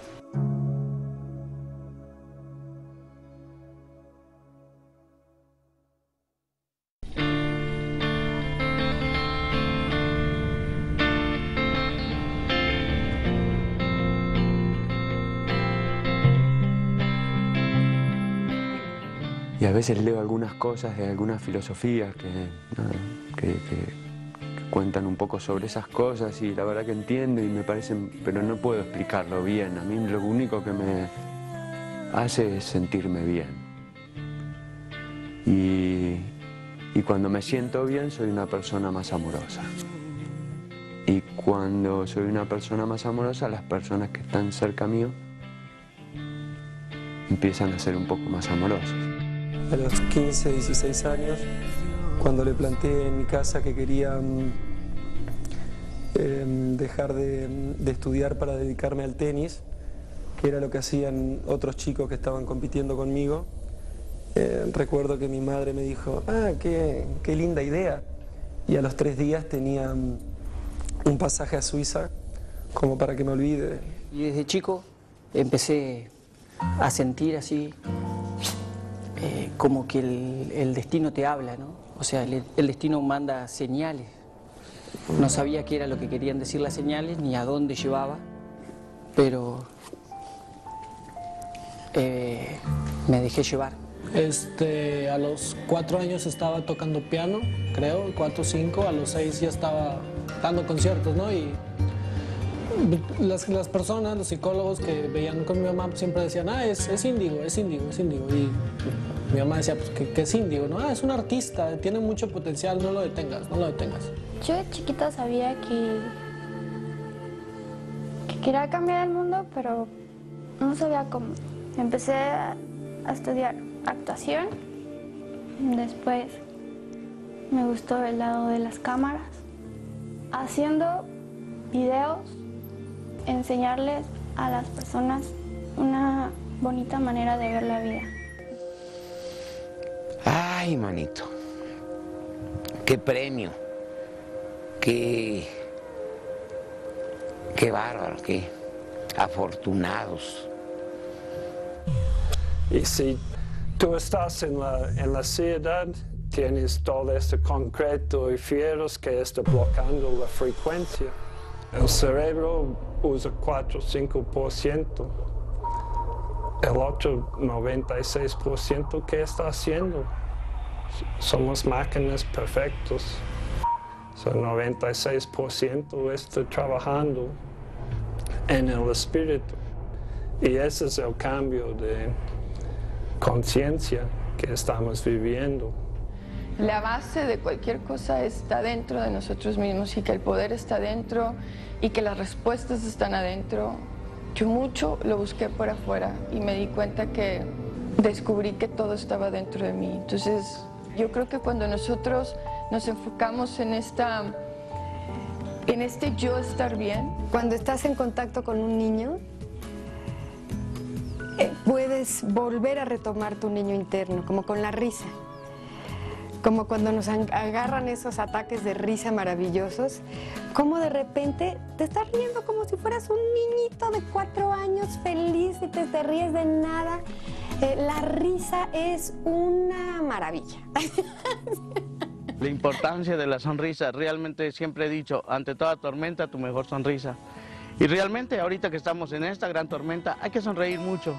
Y a veces leo algunas cosas de algunas filosofías que, nada, que, que, que cuentan un poco sobre esas cosas y la verdad que entiendo y me parecen, pero no puedo explicarlo bien. A mí lo único que me hace es sentirme bien. Y, y cuando me siento bien soy una persona más amorosa. Y cuando soy una persona más amorosa, las personas que están cerca mío empiezan a ser un poco más amorosas. A los quince, dieciséis años, cuando le planteé en mi casa que quería eh, dejar de, de estudiar para dedicarme al tenis, que era lo que hacían otros chicos que estaban compitiendo conmigo, eh, recuerdo que mi madre me dijo, ah, qué, qué linda idea. Y a los tres días tenía un pasaje a Suiza como para que me olvide. Y desde chico empecé a sentir así, Eh, como que el, el destino te habla, ¿no? O sea, el, el destino manda señales. No sabía qué era lo que querían decir las señales, ni a dónde llevaba, pero eh, me dejé llevar. Este, a los cuatro años estaba tocando piano, creo, cuatro o cinco, a los seis ya estaba dando conciertos, ¿no? Y las, las personas, los psicólogos que veían con mi mamá siempre decían, ah, es, es índigo, es índigo, es índigo. Y mi mamá decía, pues, ¿qué, qué es índigo? No, ah, es un artista, tiene mucho potencial, no lo detengas, no lo detengas. Yo de chiquita sabía que, que quería cambiar el mundo, pero no sabía cómo. Empecé a, a estudiar actuación, después me gustó el lado de las cámaras, haciendo videos, enseñarles a las personas una bonita manera de ver la vida. Ay, manito, qué premio, qué, qué bárbaro, qué afortunados. Y si tú estás en la, en la ciudad, tienes todo este concreto y fierros que está bloqueando la frecuencia. El cerebro usa cuatro o cinco por ciento. El otro noventa y seis por ciento que está haciendo. Somos máquinas perfectas. So, noventa y seis por ciento está trabajando en el espíritu. Y ese es el cambio de conciencia que estamos viviendo. La base de cualquier cosa está dentro de nosotros mismos y que el poder está dentro y que las respuestas están adentro. Yo mucho lo busqué por afuera y me di cuenta que descubrí que todo estaba dentro de mí. Entonces, yo creo que cuando nosotros nos enfocamos en esta, en este yo estar bien. Cuando estás en contacto con un niño, eh, puedes volver a retomar tu niño interno, como con la risa. Como cuando nos agarran esos ataques de risa maravillosos, como de repente te estás riendo como si fueras un niñito de cuatro años feliz y te, te ríes de nada. Eh, la risa es una maravilla. La importancia de la sonrisa, realmente siempre he dicho, ante toda tormenta, tu mejor sonrisa. Y realmente ahorita que estamos en esta gran tormenta, hay que sonreír mucho.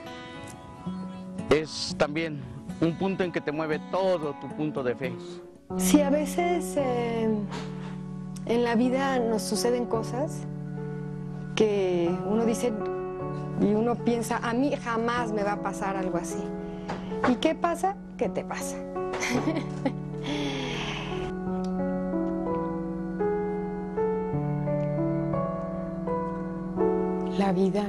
Es también un punto en que te mueve todo tu punto de fe. Sí, a veces eh, en la vida nos suceden cosas que uno dice y uno piensa, a mí jamás me va a pasar algo así. ¿Y qué pasa? ¿Qué te pasa? La vida.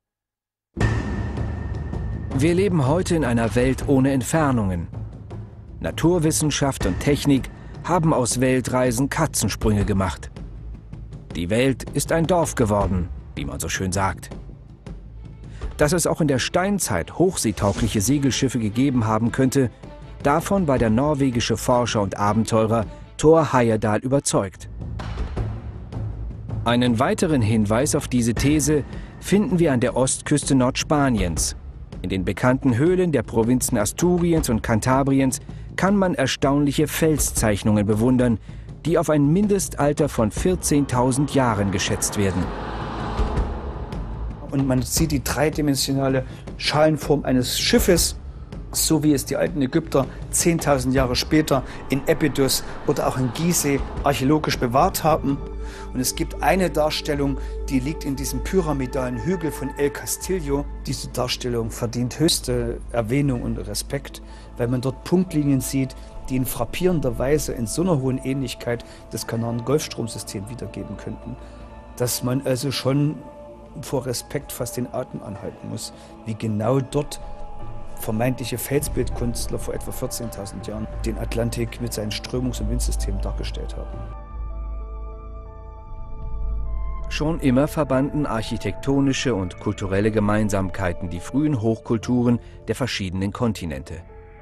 Wir leben heute in einer Welt ohne Entfernungen. Naturwissenschaft und Technik haben aus Weltreisen Katzensprünge gemacht. Die Welt ist ein Dorf geworden, wie man so schön sagt. Dass es auch in der Steinzeit hochseetaugliche Segelschiffe gegeben haben könnte, davon war der norwegische Forscher und Abenteurer Thor Heyerdahl überzeugt. Einen weiteren Hinweis auf diese These finden wir an der Ostküste Nordspaniens. In den bekannten Höhlen der Provinzen Asturiens und Kantabriens kann man erstaunliche Felszeichnungen bewundern, die auf ein Mindestalter von vierzehntausend Jahren geschätzt werden. Und man sieht die dreidimensionale Schalenform eines Schiffes, so wie es die alten Ägypter zehntausend Jahre später in Abydos oder auch in Gizeh archäologisch bewahrt haben. Und es gibt eine Darstellung, die liegt in diesem pyramidalen Hügel von El Castillo. Diese Darstellung verdient höchste Erwähnung und Respekt, weil man dort Punktlinien sieht, die in frappierender Weise in so einer hohen Ähnlichkeit das Kanaren-Golfstromsystem wiedergeben könnten, dass man also schon vor Respekt fast den Atem anhalten muss, wie genau dort vermeintliche Felsbildkünstler vor etwa vierzehntausend Jahren den Atlantik mit seinen Strömungs- und Windsystemen dargestellt haben. Schon immer verbanden architektonische und kulturelle Gemeinsamkeiten die frühen Hochkulturen der verschiedenen Kontinente.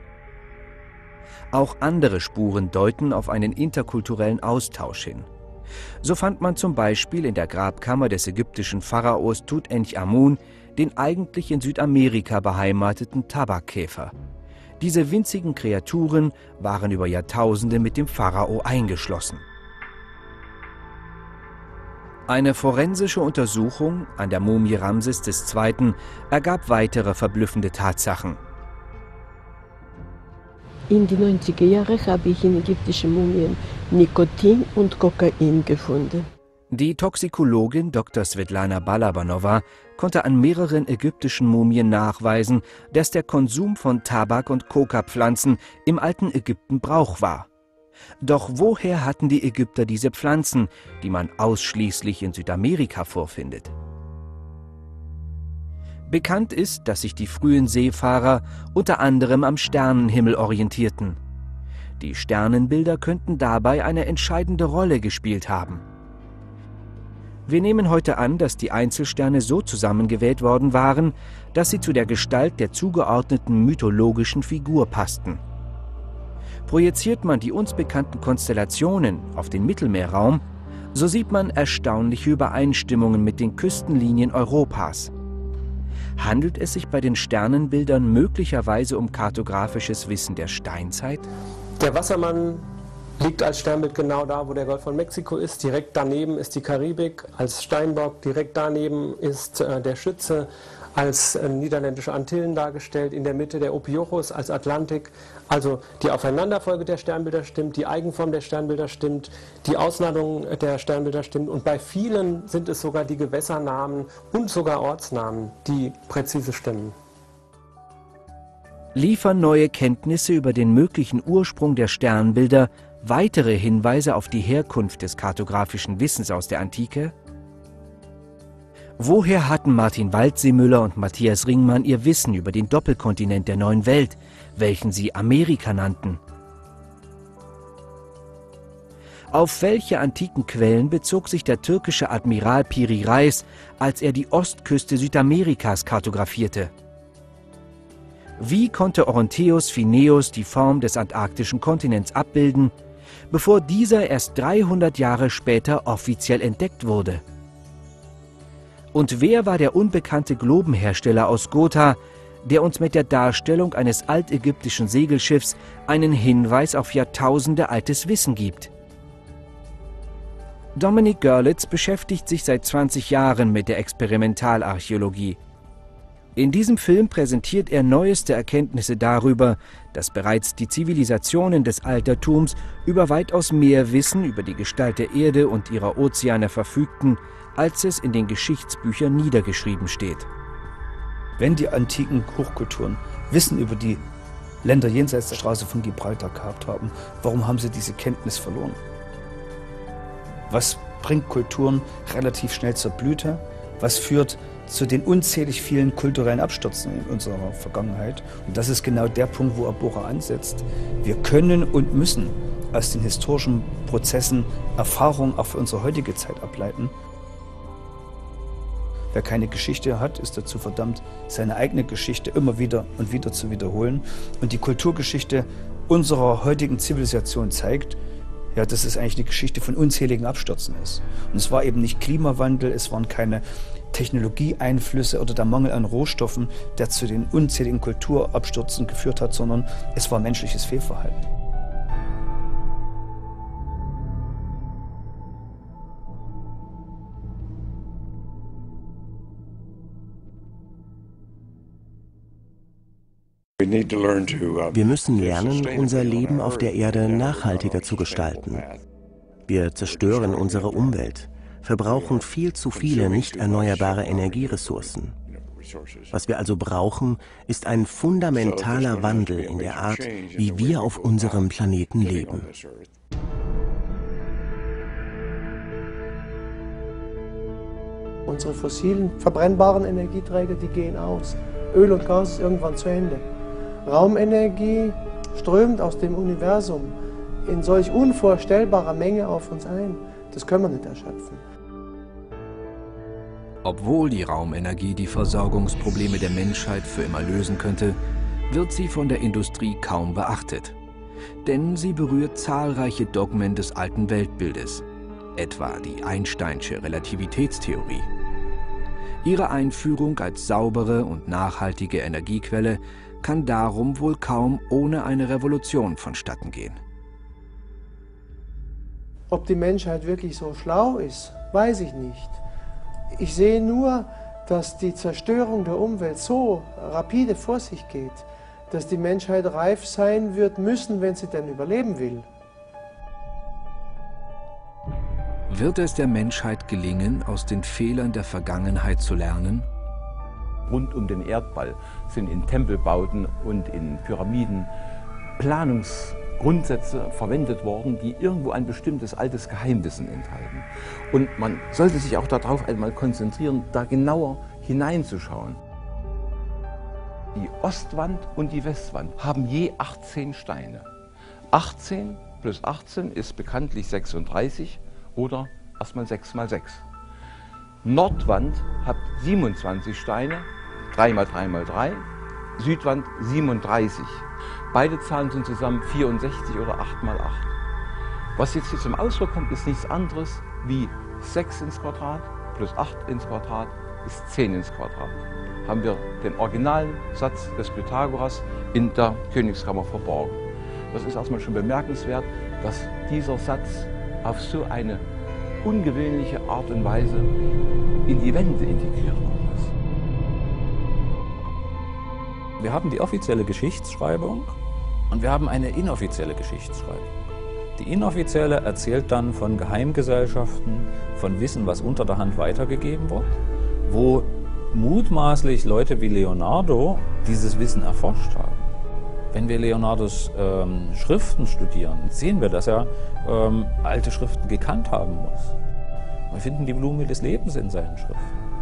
Auch andere Spuren deuten auf einen interkulturellen Austausch hin. So fand man zum Beispiel in der Grabkammer des ägyptischen Pharaos Tutanchamun den eigentlich in Südamerika beheimateten Tabakkäfer. Diese winzigen Kreaturen waren über Jahrtausende mit dem Pharao eingeschlossen. Eine forensische Untersuchung an der Mumie Ramses der Zweiten ergab weitere verblüffende Tatsachen. In den neunziger Jahren habe ich in ägyptischen Mumien Nikotin und Kokain gefunden. Die Toxikologin Doktor Svetlana Balabanova konnte an mehreren ägyptischen Mumien nachweisen, dass der Konsum von Tabak- und Kokapflanzen im alten Ägypten Brauch war. Doch woher hatten die Ägypter diese Pflanzen, die man ausschließlich in Südamerika vorfindet? Bekannt ist, dass sich die frühen Seefahrer unter anderem am Sternenhimmel orientierten. Die Sternenbilder könnten dabei eine entscheidende Rolle gespielt haben. Wir nehmen heute an, dass die Einzelsterne so zusammengewählt worden waren, dass sie zu der Gestalt der zugeordneten mythologischen Figur passten. Projiziert man die uns bekannten Konstellationen auf den Mittelmeerraum, so sieht man erstaunliche Übereinstimmungen mit den Küstenlinien Europas. Handelt es sich bei den Sternenbildern möglicherweise um kartografisches Wissen der Steinzeit? Der Wassermann liegt als Sternbild genau da, wo der Golf von Mexiko ist. Direkt daneben ist die Karibik als Steinbock. Direkt daneben ist äh, der Schütze als äh, niederländische Antillen dargestellt. In der Mitte der Opiochus als Atlantik. Also die Aufeinanderfolge der Sternbilder stimmt, die Eigenform der Sternbilder stimmt, die Ausladung der Sternbilder stimmt. Und bei vielen sind es sogar die Gewässernamen und sogar Ortsnamen, die präzise stimmen. Liefern neue Kenntnisse über den möglichen Ursprung der Sternbilder weitere Hinweise auf die Herkunft des kartografischen Wissens aus der Antike? Woher hatten Martin Waldseemüller und Matthias Ringmann ihr Wissen über den Doppelkontinent der neuen Welt, welchen sie Amerika nannten? Auf welche antiken Quellen bezog sich der türkische Admiral Piri Reis, als er die Ostküste Südamerikas kartografierte? Wie konnte Orontheus Phineus die Form des antarktischen Kontinents abbilden, bevor dieser erst dreihundert Jahre später offiziell entdeckt wurde? Und wer war der unbekannte Globenhersteller aus Gotha, der uns mit der Darstellung eines altägyptischen Segelschiffs einen Hinweis auf Jahrtausende altes Wissen gibt? Dominik Görlitz beschäftigt sich seit zwanzig Jahren mit der Experimentalarchäologie. In diesem Film präsentiert er neueste Erkenntnisse darüber, dass bereits die Zivilisationen des Altertums über weitaus mehr Wissen über die Gestalt der Erde und ihrer Ozeane verfügten, als es in den Geschichtsbüchern niedergeschrieben steht. Wenn die antiken Hochkulturen Wissen über die Länder jenseits der Straße von Gibraltar gehabt haben, warum haben sie diese Kenntnis verloren? Was bringt Kulturen relativ schnell zur Blüte? Was führt zu den unzählig vielen kulturellen Abstürzen in unserer Vergangenheit. Und das ist genau der Punkt, wo Abora ansetzt. Wir können und müssen aus den historischen Prozessen Erfahrungen auch für unsere heutige Zeit ableiten. Wer keine Geschichte hat, ist dazu verdammt, seine eigene Geschichte immer wieder und wieder zu wiederholen. Und die Kulturgeschichte unserer heutigen Zivilisation zeigt, ja, dass es eigentlich eine Geschichte von unzähligen Abstürzen ist. Und es war eben nicht Klimawandel, es waren keine Technologieeinflüsse oder der Mangel an Rohstoffen, der zu den unzähligen Kulturabstürzen geführt hat, sondern es war menschliches Fehlverhalten. Wir müssen lernen, unser Leben auf der Erde nachhaltiger zu gestalten. Wir zerstören unsere Umwelt, verbrauchen viel zu viele nicht erneuerbare Energieressourcen. Was wir also brauchen, ist ein fundamentaler Wandel in der Art, wie wir auf unserem Planeten leben. Unsere fossilen, verbrennbaren Energieträger, die gehen aus. Öl und Gas ist irgendwann zu Ende. Raumenergie strömt aus dem Universum in solch unvorstellbarer Menge auf uns ein. Das können wir nicht erschöpfen. Obwohl die Raumenergie die Versorgungsprobleme der Menschheit für immer lösen könnte, wird sie von der Industrie kaum beachtet. Denn sie berührt zahlreiche Dogmen des alten Weltbildes, etwa die Einsteinsche Relativitätstheorie. Ihre Einführung als saubere und nachhaltige Energiequelle kann darum wohl kaum ohne eine Revolution vonstatten gehen. Ob die Menschheit wirklich so schlau ist, weiß ich nicht. Ich sehe nur, dass die Zerstörung der Umwelt so rapide vor sich geht, dass die Menschheit reif sein wird müssen, wenn sie denn überleben will. Wird es der Menschheit gelingen, aus den Fehlern der Vergangenheit zu lernen? Rund um den Erdball sind in Tempelbauten und in Pyramiden Planungsgrundsätze verwendet worden, die irgendwo ein bestimmtes altes Geheimwissen enthalten. Und man sollte sich auch darauf einmal konzentrieren, da genauer hineinzuschauen. Die Ostwand und die Westwand haben je achtzehn Steine. achtzehn plus achtzehn ist bekanntlich sechsunddreißig oder erstmal sechs mal sechs. Nordwand hat siebenundzwanzig Steine, drei mal drei mal drei, Südwand siebenunddreißig. Beide Zahlen sind zusammen vierundsechzig oder acht mal acht. Was jetzt hier zum Ausdruck kommt, ist nichts anderes wie sechs ins Quadrat plus acht ins Quadrat ist zehn ins Quadrat. Haben wir den originalen Satz des Pythagoras in der Königskammer verborgen. Das ist erstmal schon bemerkenswert, dass dieser Satz auf so eine ungewöhnliche Art und Weise in die Wände integriert worden ist. Wir haben die offizielle Geschichtsschreibung und wir haben eine inoffizielle Geschichtsschreibung. Die inoffizielle erzählt dann von Geheimgesellschaften, von Wissen, was unter der Hand weitergegeben wird, wo mutmaßlich Leute wie Leonardo dieses Wissen erforscht haben. Wenn wir Leonardos ähm, Schriften studieren, sehen wir, dass er ähm, alte Schriften gekannt haben muss. Wir finden die Blume des Lebens in seinen Schriften.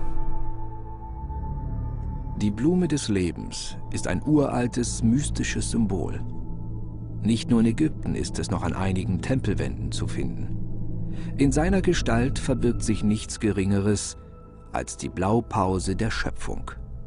Die Blume des Lebens ist ein uraltes, mystisches Symbol. Nicht nur in Ägypten ist es noch an einigen Tempelwänden zu finden. In seiner Gestalt verbirgt sich nichts Geringeres als die Blaupause der Schöpfung.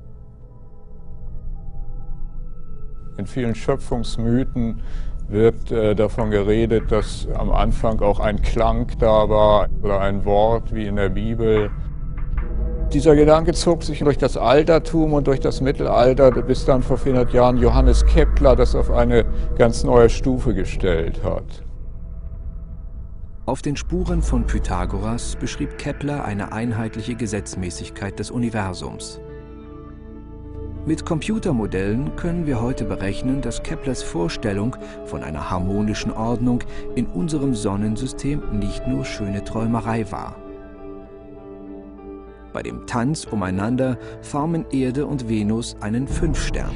In vielen Schöpfungsmythen wird äh, davon geredet, dass am Anfang auch ein Klang da war oder ein Wort wie in der Bibel. Dieser Gedanke zog sich durch das Altertum und durch das Mittelalter, bis dann vor vierhundert Jahren Johannes Kepler das auf eine ganz neue Stufe gestellt hat. Auf den Spuren von Pythagoras beschrieb Kepler eine einheitliche Gesetzmäßigkeit des Universums. Mit Computermodellen können wir heute berechnen, dass Keplers Vorstellung von einer harmonischen Ordnung in unserem Sonnensystem nicht nur schöne Träumerei war. Bei dem Tanz umeinander formen Erde und Venus einen Fünfstern.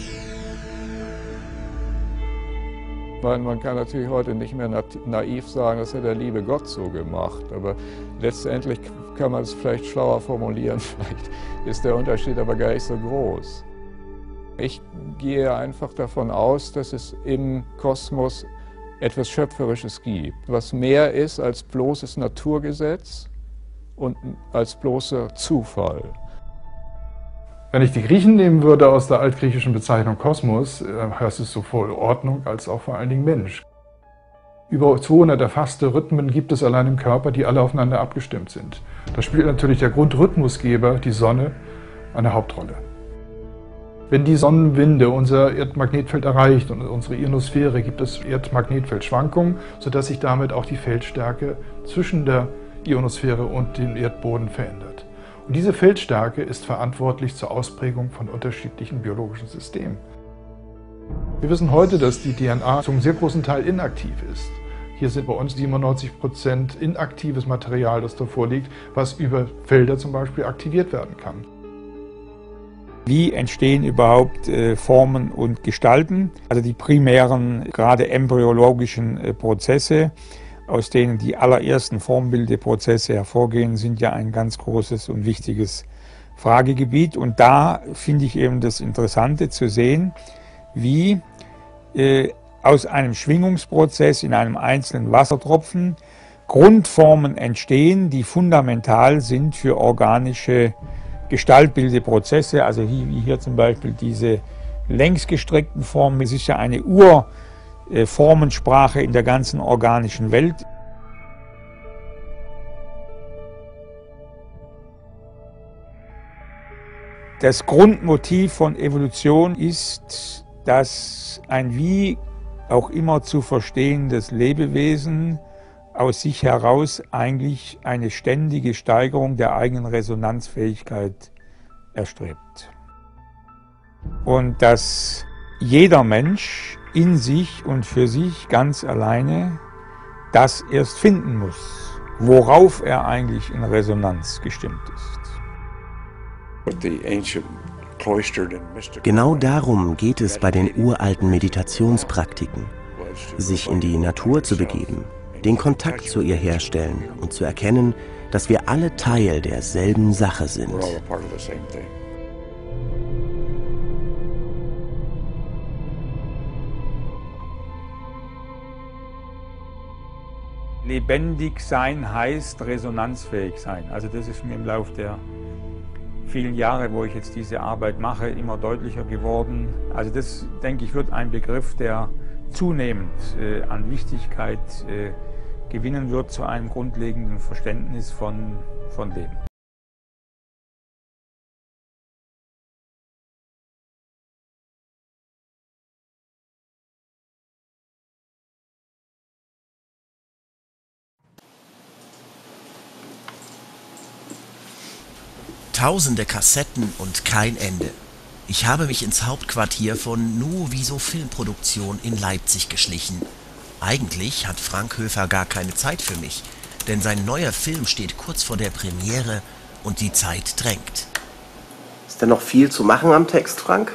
Man kann natürlich heute nicht mehr naiv sagen, das hat der liebe Gott so gemacht, aber letztendlich kann man es vielleicht schlauer formulieren. Vielleicht ist der Unterschied aber gar nicht so groß. Ich gehe einfach davon aus, dass es im Kosmos etwas Schöpferisches gibt, was mehr ist als bloßes Naturgesetz und als bloßer Zufall. Wenn ich die Griechen nehmen würde aus der altgriechischen Bezeichnung Kosmos, heißt es sowohl Ordnung als auch vor allen Dingen Mensch. Über zweihundert erfasste Rhythmen gibt es allein im Körper, die alle aufeinander abgestimmt sind. Da spielt natürlich der Grundrhythmusgeber, die Sonne, eine Hauptrolle. Wenn die Sonnenwinde unser Erdmagnetfeld erreicht und unsere Ionosphäre, gibt es Erdmagnetfeldschwankungen, sodass sich damit auch die Feldstärke zwischen der Ionosphäre und dem Erdboden verändert. Und diese Feldstärke ist verantwortlich zur Ausprägung von unterschiedlichen biologischen Systemen. Wir wissen heute, dass die D N A zum sehr großen Teil inaktiv ist. Hier sind bei uns siebenundneunzig Prozent inaktives Material, das davor liegt, was über Felder zum Beispiel aktiviert werden kann. Wie entstehen überhaupt äh, Formen und Gestalten? Also die primären, gerade embryologischen äh, Prozesse, aus denen die allerersten Formbildeprozesse hervorgehen, sind ja ein ganz großes und wichtiges Fragegebiet. Und da finde ich eben das Interessante zu sehen, wie äh, aus einem Schwingungsprozess in einem einzelnen Wassertropfen Grundformen entstehen, die fundamental sind für organische gestaltbildende Prozesse, also hier, wie hier zum Beispiel diese längsgestreckten Formen. Es ist ja eine Urformensprache in der ganzen organischen Welt. Das Grundmotiv von Evolution ist, dass ein wie auch immer zu verstehendes Lebewesen aus sich heraus eigentlich eine ständige Steigerung der eigenen Resonanzfähigkeit erstrebt. Und dass jeder Mensch in sich und für sich ganz alleine das erst finden muss, worauf er eigentlich in Resonanz gestimmt ist. Genau darum geht es bei den uralten Meditationspraktiken, sich in die Natur zu begeben, den Kontakt zu ihr herstellen und zu erkennen, dass wir alle Teil derselben Sache sind. Lebendig sein heißt resonanzfähig sein. Also das ist mir im Laufe der vielen Jahre, wo ich jetzt diese Arbeit mache, immer deutlicher geworden. Also das, denke ich, wird ein Begriff, der zunehmend äh, an Wichtigkeit äh, gewinnen wird zu einem grundlegenden Verständnis von, von Leben. Tausende Kassetten und kein Ende. Ich habe mich ins Hauptquartier von Nuviso Filmproduktion in Leipzig geschlichen. Eigentlich hat Frank Höfer gar keine Zeit für mich, denn sein neuer Film steht kurz vor der Premiere und die Zeit drängt. Ist denn noch viel zu machen am Text, Frank?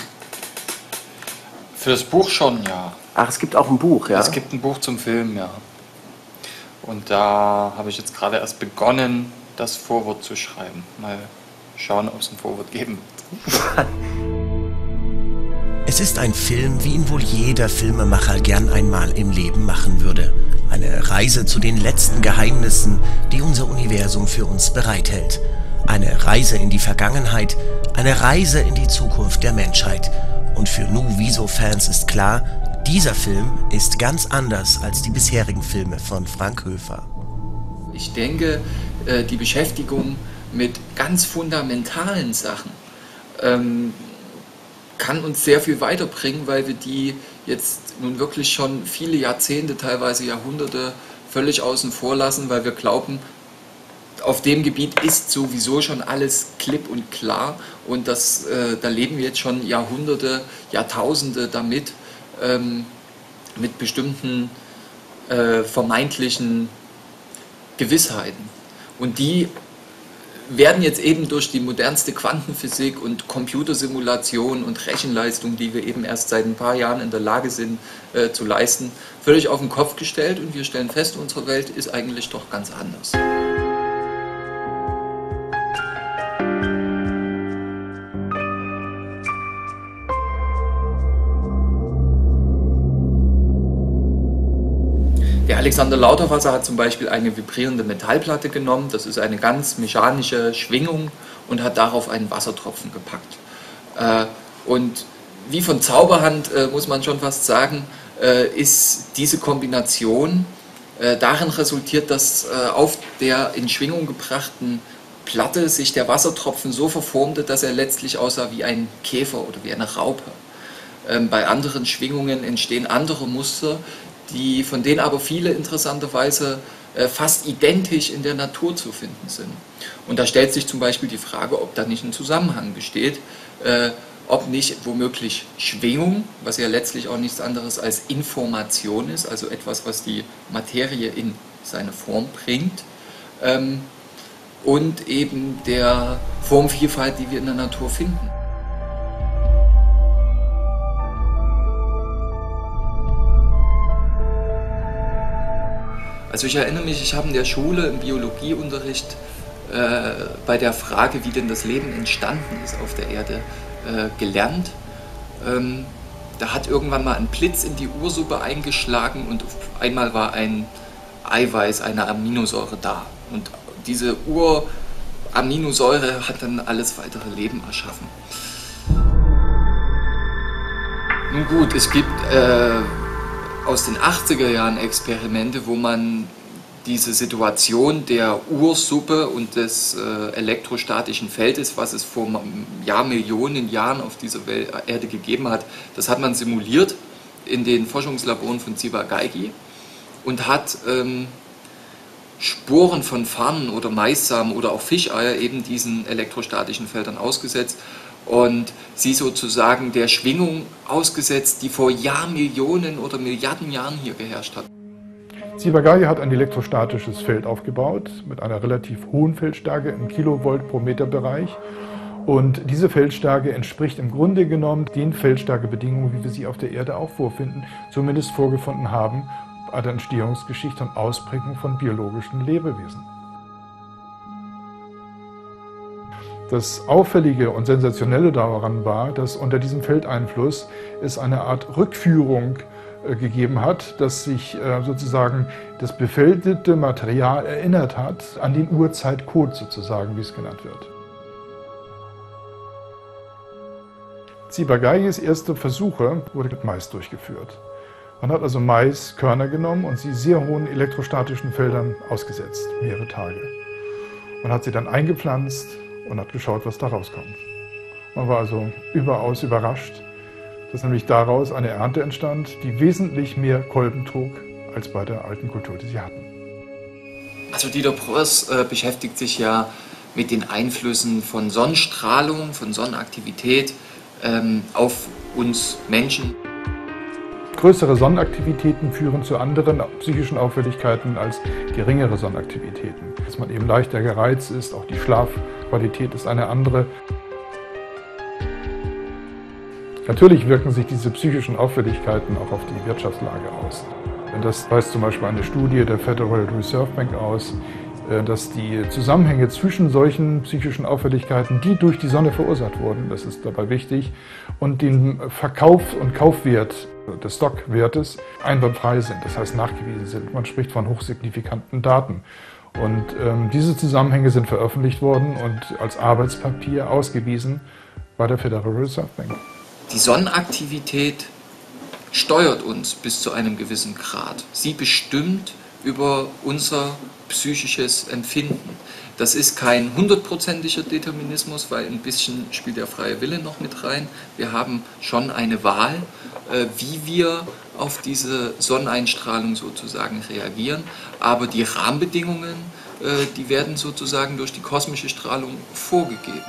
Für das Buch schon, ja. Ach, es gibt auch ein Buch, ja? Es gibt ein Buch zum Film, ja. Und da habe ich jetzt gerade erst begonnen, das Vorwort zu schreiben. Mal schauen, ob es ein Vorwort geben wird. Es ist ein Film, wie ihn wohl jeder Filmemacher gern einmal im Leben machen würde. Eine Reise zu den letzten Geheimnissen, die unser Universum für uns bereithält. Eine Reise in die Vergangenheit, eine Reise in die Zukunft der Menschheit. Und für Nuviso-Fans ist klar, dieser Film ist ganz anders als die bisherigen Filme von Frank Höfer. Ich denke, die Beschäftigung mit ganz fundamentalen Sachen ähm, kann uns sehr viel weiterbringen, weil wir die jetzt nun wirklich schon viele Jahrzehnte, teilweise Jahrhunderte völlig außen vor lassen, weil wir glauben, auf dem Gebiet ist sowieso schon alles klipp und klar und das, äh, da leben wir jetzt schon Jahrhunderte, Jahrtausende damit, ähm, mit bestimmten äh, vermeintlichen Gewissheiten. Und die werden jetzt eben durch die modernste Quantenphysik und Computersimulation und Rechenleistung, die wir eben erst seit ein paar Jahren in der Lage sind äh, zu leisten, völlig auf den Kopf gestellt und wir stellen fest, unsere Welt ist eigentlich doch ganz anders. Alexander Lauterwasser hat zum Beispiel eine vibrierende Metallplatte genommen, das ist eine ganz mechanische Schwingung, und hat darauf einen Wassertropfen gepackt. Äh, und wie von Zauberhand, äh, muss man schon fast sagen, äh, ist diese Kombination äh, darin resultiert, dass äh, auf der in Schwingung gebrachten Platte sich der Wassertropfen so verformte, dass er letztlich aussah wie ein Käfer oder wie eine Raupe. Ähm, bei anderen Schwingungen entstehen andere Muster, die, von denen aber viele interessanterweise äh, fast identisch in der Natur zu finden sind. Und da stellt sich zum Beispiel die Frage, ob da nicht ein Zusammenhang besteht, äh, ob nicht womöglich Schwingung, was ja letztlich auch nichts anderes als Information ist, also etwas, was die Materie in seine Form bringt, ähm, und eben der Formvielfalt, die wir in der Natur finden. Also ich erinnere mich, ich habe in der Schule im Biologieunterricht äh, bei der Frage, wie denn das Leben entstanden ist auf der Erde, äh, gelernt. Ähm, da hat irgendwann mal ein Blitz in die Ursuppe eingeschlagen und auf einmal war ein Eiweiß, eine Aminosäure da. Und diese Uraminosäure hat dann alles weitere Leben erschaffen. Nun gut, es gibt äh, aus den achtziger Jahren Experimente, wo man diese Situation der Ursuppe und des äh, elektrostatischen Feldes, was es vor Jahr, Millionen Jahren auf dieser Welt, Erde gegeben hat, das hat man simuliert in den Forschungslaboren von Ciba-Geigy und hat ähm, Sporen von Farnen oder Maissamen oder auch Fischeier eben diesen elektrostatischen Feldern ausgesetzt und sie sozusagen der Schwingung ausgesetzt, die vor Jahrmillionen oder Milliarden Jahren hier geherrscht hat. Ciba-Geigy hat ein elektrostatisches Feld aufgebaut mit einer relativ hohen Feldstärke im Kilovolt pro Meter Bereich. Und diese Feldstärke entspricht im Grunde genommen den Feldstärkebedingungen, wie wir sie auf der Erde auch vorfinden, zumindest vorgefunden haben bei der Entstehungsgeschichte und Ausprägung von biologischen Lebewesen. Das Auffällige und Sensationelle daran war, dass unter diesem Feldeinfluss es eine Art Rückführung äh, gegeben hat, dass sich äh, sozusagen das befeldete Material erinnert hat an den Urzeitcode sozusagen, wie es genannt wird. Ciba-Geigys erste Versuche wurden mit Mais durchgeführt. Man hat also Maiskörner genommen und sie sehr hohen elektrostatischen Feldern ausgesetzt, mehrere Tage. Man hat sie dann eingepflanzt und hat geschaut, was da rauskommt. Man war also überaus überrascht, dass nämlich daraus eine Ernte entstand, die wesentlich mehr Kolben trug als bei der alten Kultur, die sie hatten. Also Dieter Broers äh, beschäftigt sich ja mit den Einflüssen von Sonnenstrahlung, von Sonnenaktivität ähm, auf uns Menschen. Größere Sonnenaktivitäten führen zu anderen psychischen Auffälligkeiten als geringere Sonnenaktivitäten. Dass man eben leichter gereizt ist, auch die Schlafqualität ist eine andere. Natürlich wirken sich diese psychischen Auffälligkeiten auch auf die Wirtschaftslage aus. Das weist zum Beispiel eine Studie der Federal Reserve Bank aus, dass die Zusammenhänge zwischen solchen psychischen Auffälligkeiten, die durch die Sonne verursacht wurden, das ist dabei wichtig, und dem Verkauf- und Kaufwert des Stockwertes einwandfrei sind, das heißt nachgewiesen sind. Man spricht von hochsignifikanten Daten. Und ähm, diese Zusammenhänge sind veröffentlicht worden und als Arbeitspapier ausgewiesen bei der Federal Reserve Bank. Die Sonnenaktivität steuert uns bis zu einem gewissen Grad. Sie bestimmt über unser psychisches Empfinden. Das ist kein hundertprozentiger Determinismus, weil ein bisschen spielt der freie Wille noch mit rein. Wir haben schon eine Wahl, äh, wie wir auf diese Sonneneinstrahlung sozusagen reagieren. Aber die Rahmenbedingungen, äh, die werden sozusagen durch die kosmische Strahlung vorgegeben.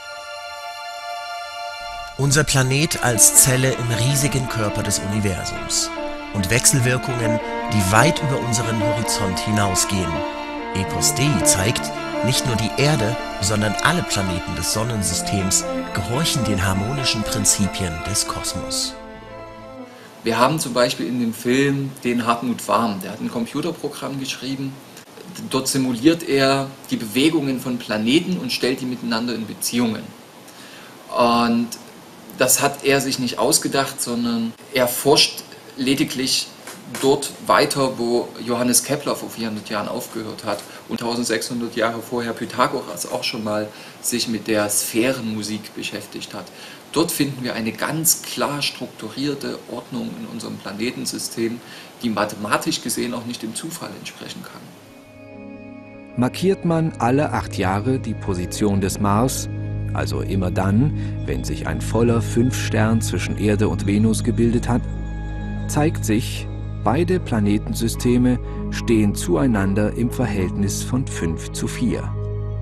Unser Planet als Zelle im riesigen Körper des Universums und Wechselwirkungen, die weit über unseren Horizont hinausgehen. Epos Dei zeigt, nicht nur die Erde, sondern alle Planeten des Sonnensystems gehorchen den harmonischen Prinzipien des Kosmos. Wir haben zum Beispiel in dem Film den Hartmut Warm, der hat ein Computerprogramm geschrieben. Dort simuliert er die Bewegungen von Planeten und stellt die miteinander in Beziehungen. Und das hat er sich nicht ausgedacht, sondern er forscht lediglich dort weiter, wo Johannes Kepler vor vierhundert Jahren aufgehört hat und eintausendsechshundert Jahre vorher Pythagoras auch schon mal sich mit der Sphärenmusik beschäftigt hat. Dort finden wir eine ganz klar strukturierte Ordnung in unserem Planetensystem, die mathematisch gesehen auch nicht dem Zufall entsprechen kann. Markiert man alle acht Jahre die Position des Mars, also immer dann, wenn sich ein voller Fünfstern zwischen Erde und Venus gebildet hat, zeigt sich, beide Planetensysteme stehen zueinander im Verhältnis von fünf zu vier.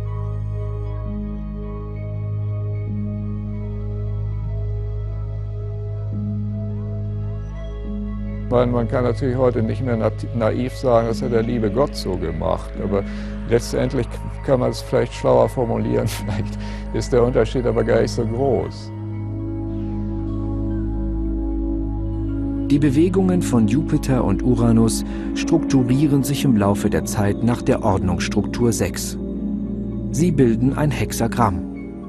Man kann natürlich heute nicht mehr naiv sagen, das hat der liebe Gott so gemacht, aber letztendlich kann man es vielleicht schlauer formulieren, vielleicht ist der Unterschied aber gar nicht so groß. Die Bewegungen von Jupiter und Uranus strukturieren sich im Laufe der Zeit nach der Ordnungsstruktur sechs. Sie bilden ein Hexagramm.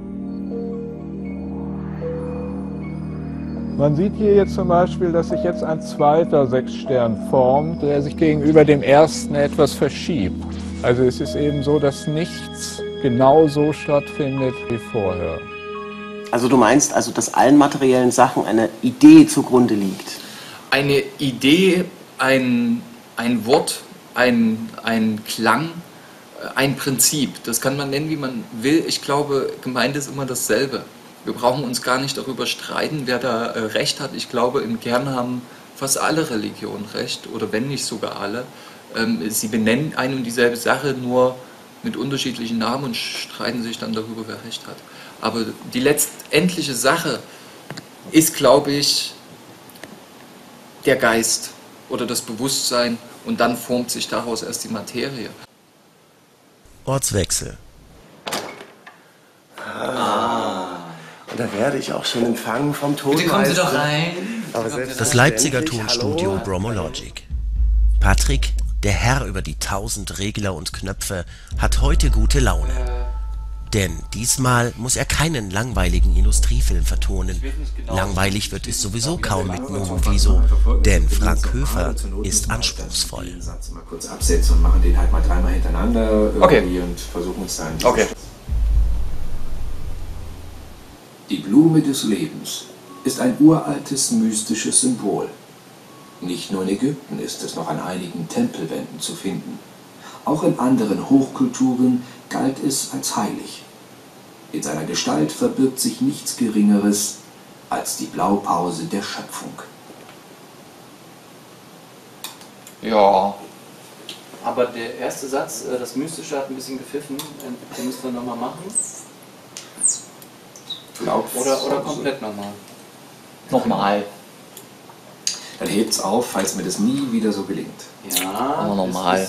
Man sieht hier jetzt zum Beispiel, dass sich jetzt ein zweiter Sechsstern formt, der sich gegenüber dem ersten etwas verschiebt. Also es ist eben so, dass nichts genau so stattfindet wie vorher. Also du meinst also, dass allen materiellen Sachen eine Idee zugrunde liegt? Eine Idee, ein, ein Wort, ein, ein Klang, ein Prinzip. Das kann man nennen, wie man will. Ich glaube, gemeint ist immer dasselbe. Wir brauchen uns gar nicht darüber streiten, wer da äh, Recht hat. Ich glaube, im Kern haben fast alle Religionen Recht, oder wenn nicht sogar alle. Ähm, sie benennen eine und dieselbe Sache, nur mit unterschiedlichen Namen und streiten sich dann darüber, wer Recht hat. Aber die letztendliche Sache ist, glaube ich, der Geist oder das Bewusstsein, und dann formt sich daraus erst die Materie. Ortswechsel. Ah. Und da werde ich auch schon empfangen vom Tonmeister. Bitte kommen Sie doch rein. Aber das Leipziger Tonstudio Hallo. Bromologic. Patrick, der Herr über die tausend Regler und Knöpfe, hat heute gute Laune. Denn diesmal muss er keinen langweiligen Industriefilm vertonen. Langweilig wird es sowieso kaum mit Nomen Wieso, denn Frank Höfer ist anspruchsvoll. Mal kurz absetzen und machen den halt mal dreimal hintereinander irgendwie okay. und versuchen uns dann. Okay. Die Blume des Lebens ist ein uraltes mystisches Symbol. Nicht nur in Ägypten ist es noch an einigen Tempelwänden zu finden. Auch in anderen Hochkulturen galt es als heilig. In seiner Gestalt verbirgt sich nichts Geringeres als die Blaupause der Schöpfung. Ja. Aber der erste Satz, das Mystische, hat ein bisschen gepfiffen. Den müssen wir nochmal machen. Oder, oder komplett nochmal? Nochmal. Dann hebt's auf, falls mir das nie wieder so gelingt. Ja, aber nochmal.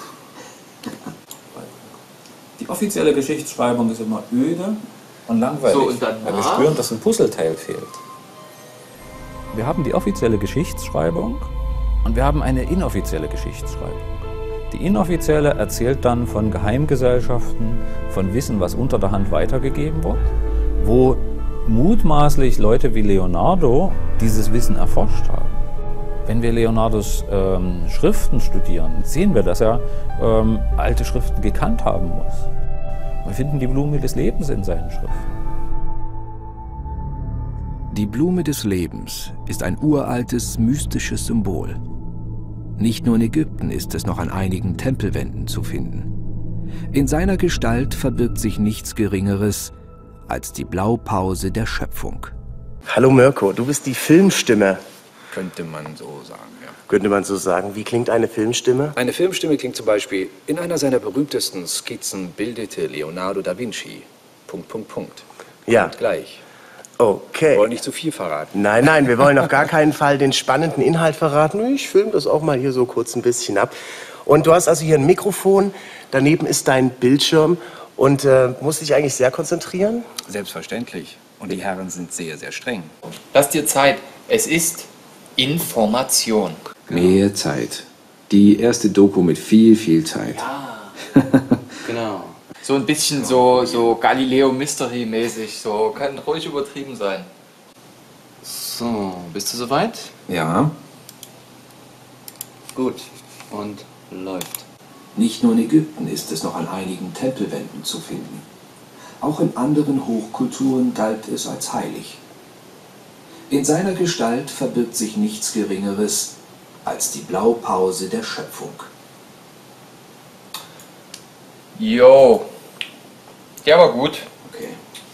Die offizielle Geschichtsschreibung ist immer öde und langweilig, so, und dann weil wir spüren, dass ein Puzzleteil fehlt. Wir haben die offizielle Geschichtsschreibung und wir haben eine inoffizielle Geschichtsschreibung. Die inoffizielle erzählt dann von Geheimgesellschaften, von Wissen, was unter der Hand weitergegeben wird, wo mutmaßlich Leute wie Leonardo dieses Wissen erforscht haben. Wenn wir Leonardos ähm, Schriften studieren, sehen wir, dass er ähm, alte Schriften gekannt haben muss. Wir finden die Blume des Lebens in seinen Schriften. Die Blume des Lebens ist ein uraltes, mystisches Symbol. Nicht nur in Ägypten ist es noch an einigen Tempelwänden zu finden. In seiner Gestalt verbirgt sich nichts Geringeres als die Blaupause der Schöpfung. Hallo Mirko, du bist die Filmstimme. Könnte man so sagen, ja. Könnte man so sagen. Wie klingt eine Filmstimme? Eine Filmstimme klingt zum Beispiel: In einer seiner berühmtesten Skizzen bildete Leonardo da Vinci... Punkt, Punkt, Punkt. Ja. Und gleich. Okay. Wir wollen nicht zu viel verraten. Nein, nein, wir wollen auf gar keinen Fall den spannenden Inhalt verraten. Ich filme das auch mal hier so kurz ein bisschen ab. Und du hast also hier ein Mikrofon, daneben ist dein Bildschirm und äh, musst dich eigentlich sehr konzentrieren? Selbstverständlich. Und die Herren sind sehr, sehr streng. Lass dir Zeit. Es ist Information. Mehr Zeit. Die erste Doku mit viel, viel Zeit. Ja, genau. So ein bisschen so, so Galileo-Mystery-mäßig. So, kann ruhig übertrieben sein. So, bist du soweit? Ja. Gut. Und läuft. Nicht nur in Ägypten ist es noch an einigen Tempelwänden zu finden. Auch in anderen Hochkulturen galt es als heilig. In seiner Gestalt verbirgt sich nichts Geringeres als die Blaupause der Schöpfung. Jo. Der war gut. Okay.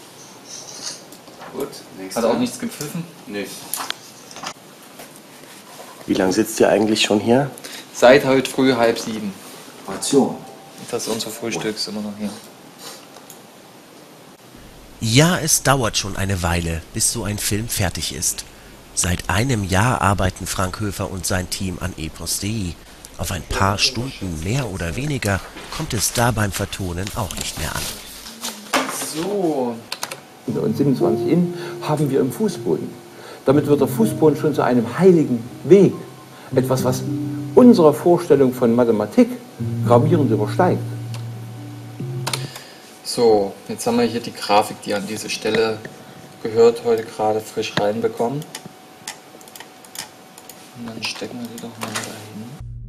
Gut. Hat auch nichts gepfiffen? Nee. Wie lange sitzt ihr eigentlich schon hier? Seit heute früh halb sieben. Ration. Das ist unser Frühstück, sind wir noch hier. Ja, es dauert schon eine Weile, bis so ein Film fertig ist. Seit einem Jahr arbeiten Frank Höfer und sein Team an Epos punkt de. Auf ein paar Stunden mehr oder weniger kommt es da beim Vertonen auch nicht mehr an. So. Und siebenundzwanzig Inn haben wir im Fußboden. Damit wird der Fußboden schon zu einem heiligen Weg. Etwas, was unsere Vorstellung von Mathematik gravierend übersteigt. So, jetzt haben wir hier die Grafik, die an diese Stelle gehört, heute gerade frisch reinbekommen. Und dann stecken wir die doch mal dahin.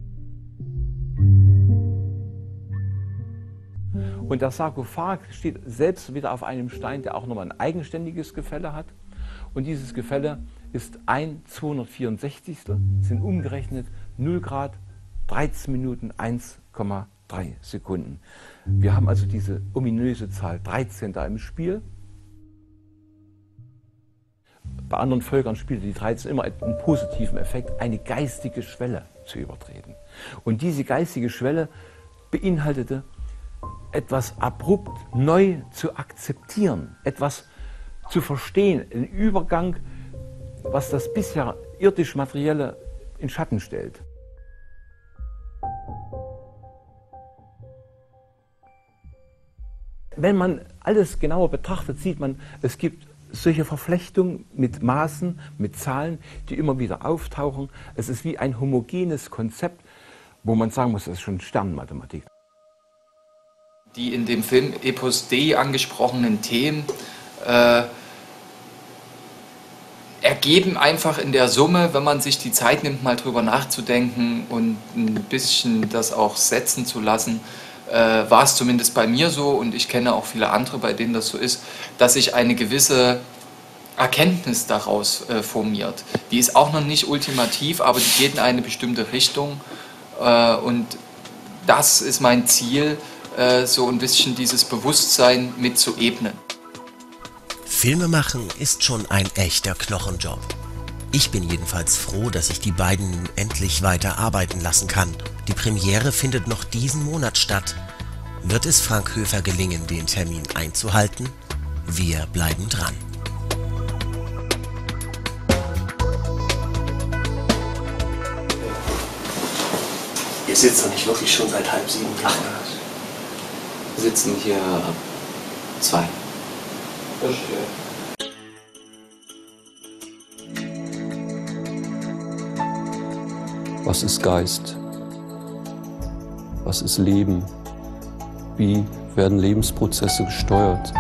Und der Sarkophag steht selbst wieder auf einem Stein, der auch nochmal ein eigenständiges Gefälle hat. Und dieses Gefälle ist ein zweihundertvierundsechzigstel, sind umgerechnet null Grad, dreizehn Minuten, eins Komma drei Sekunden. Wir haben also diese ominöse Zahl dreizehn da im Spiel. Bei anderen Völkern spielte die dreizehn immer einen positiven Effekt, eine geistige Schwelle zu übertreten. Und diese geistige Schwelle beinhaltete, etwas abrupt neu zu akzeptieren, etwas zu verstehen, einen Übergang, was das bisher irdisch-materielle in Schatten stellt. Wenn man alles genauer betrachtet, sieht man, es gibt solche Verflechtungen mit Maßen, mit Zahlen, die immer wieder auftauchen. Es ist wie ein homogenes Konzept, wo man sagen muss, das ist schon Sternenmathematik. Die in dem Film Epos punkt de angesprochenen Themen äh, ergeben einfach in der Summe, wenn man sich die Zeit nimmt, mal drüber nachzudenken und ein bisschen das auch setzen zu lassen, äh, war es zumindest bei mir so, und ich kenne auch viele andere, bei denen das so ist, dass sich eine gewisse Erkenntnis daraus äh, formiert. Die ist auch noch nicht ultimativ, aber die geht in eine bestimmte Richtung, äh, und das ist mein Ziel, äh, so ein bisschen dieses Bewusstsein mit zu ebnen. Filme machen ist schon ein echter Knochenjob. Ich bin jedenfalls froh, dass ich die beiden nun endlich weiter arbeiten lassen kann. Die Premiere findet noch diesen Monat statt. Wird es Frank Höfer gelingen, den Termin einzuhalten? Wir bleiben dran. Ihr sitzt doch nicht wirklich schon seit halb sieben hier. Wir sitzen hier ab zwei. Verstehe. Was ist Geist? Was ist Leben? Wie werden Lebensprozesse gesteuert?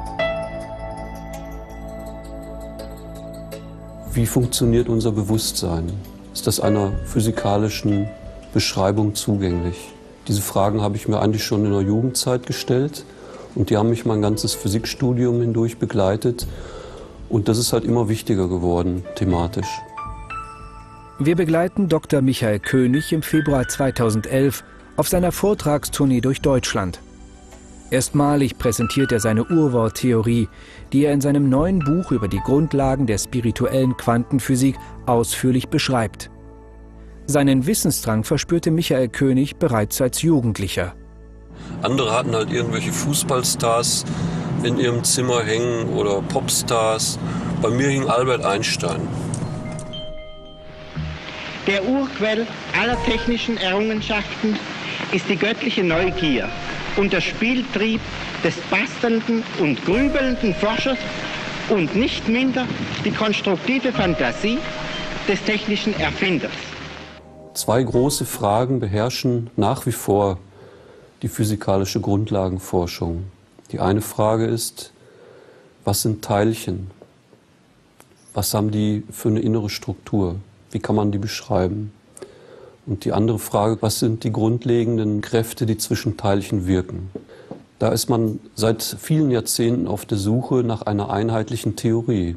Wie funktioniert unser Bewusstsein? Ist das einer physikalischen Beschreibung zugänglich? Diese Fragen habe ich mir eigentlich schon in der Jugendzeit gestellt. Und die haben mich mein ganzes Physikstudium hindurch begleitet. Und das ist halt immer wichtiger geworden, thematisch. Wir begleiten Doktor Michael König im Februar zweitausendelf auf seiner Vortragstournee durch Deutschland. Erstmalig präsentiert er seine Urworttheorie, die er in seinem neuen Buch über die Grundlagen der spirituellen Quantenphysik ausführlich beschreibt. Seinen Wissensdrang verspürte Michael König bereits als Jugendlicher. Andere hatten halt irgendwelche Fußballstars in ihrem Zimmer hängen oder Popstars. Bei mir hing Albert Einstein. Der Urquell aller technischen Errungenschaften ist die göttliche Neugier und der Spieltrieb des bastelnden und grübelnden Forschers und nicht minder die konstruktive Fantasie des technischen Erfinders. Zwei große Fragen beherrschen nach wie vor die physikalische Grundlagenforschung. Die eine Frage ist, was sind Teilchen? Was haben die für eine innere Struktur? Wie kann man die beschreiben? Und die andere Frage, was sind die grundlegenden Kräfte, die zwischen Teilchen wirken? Da ist man seit vielen Jahrzehnten auf der Suche nach einer einheitlichen Theorie.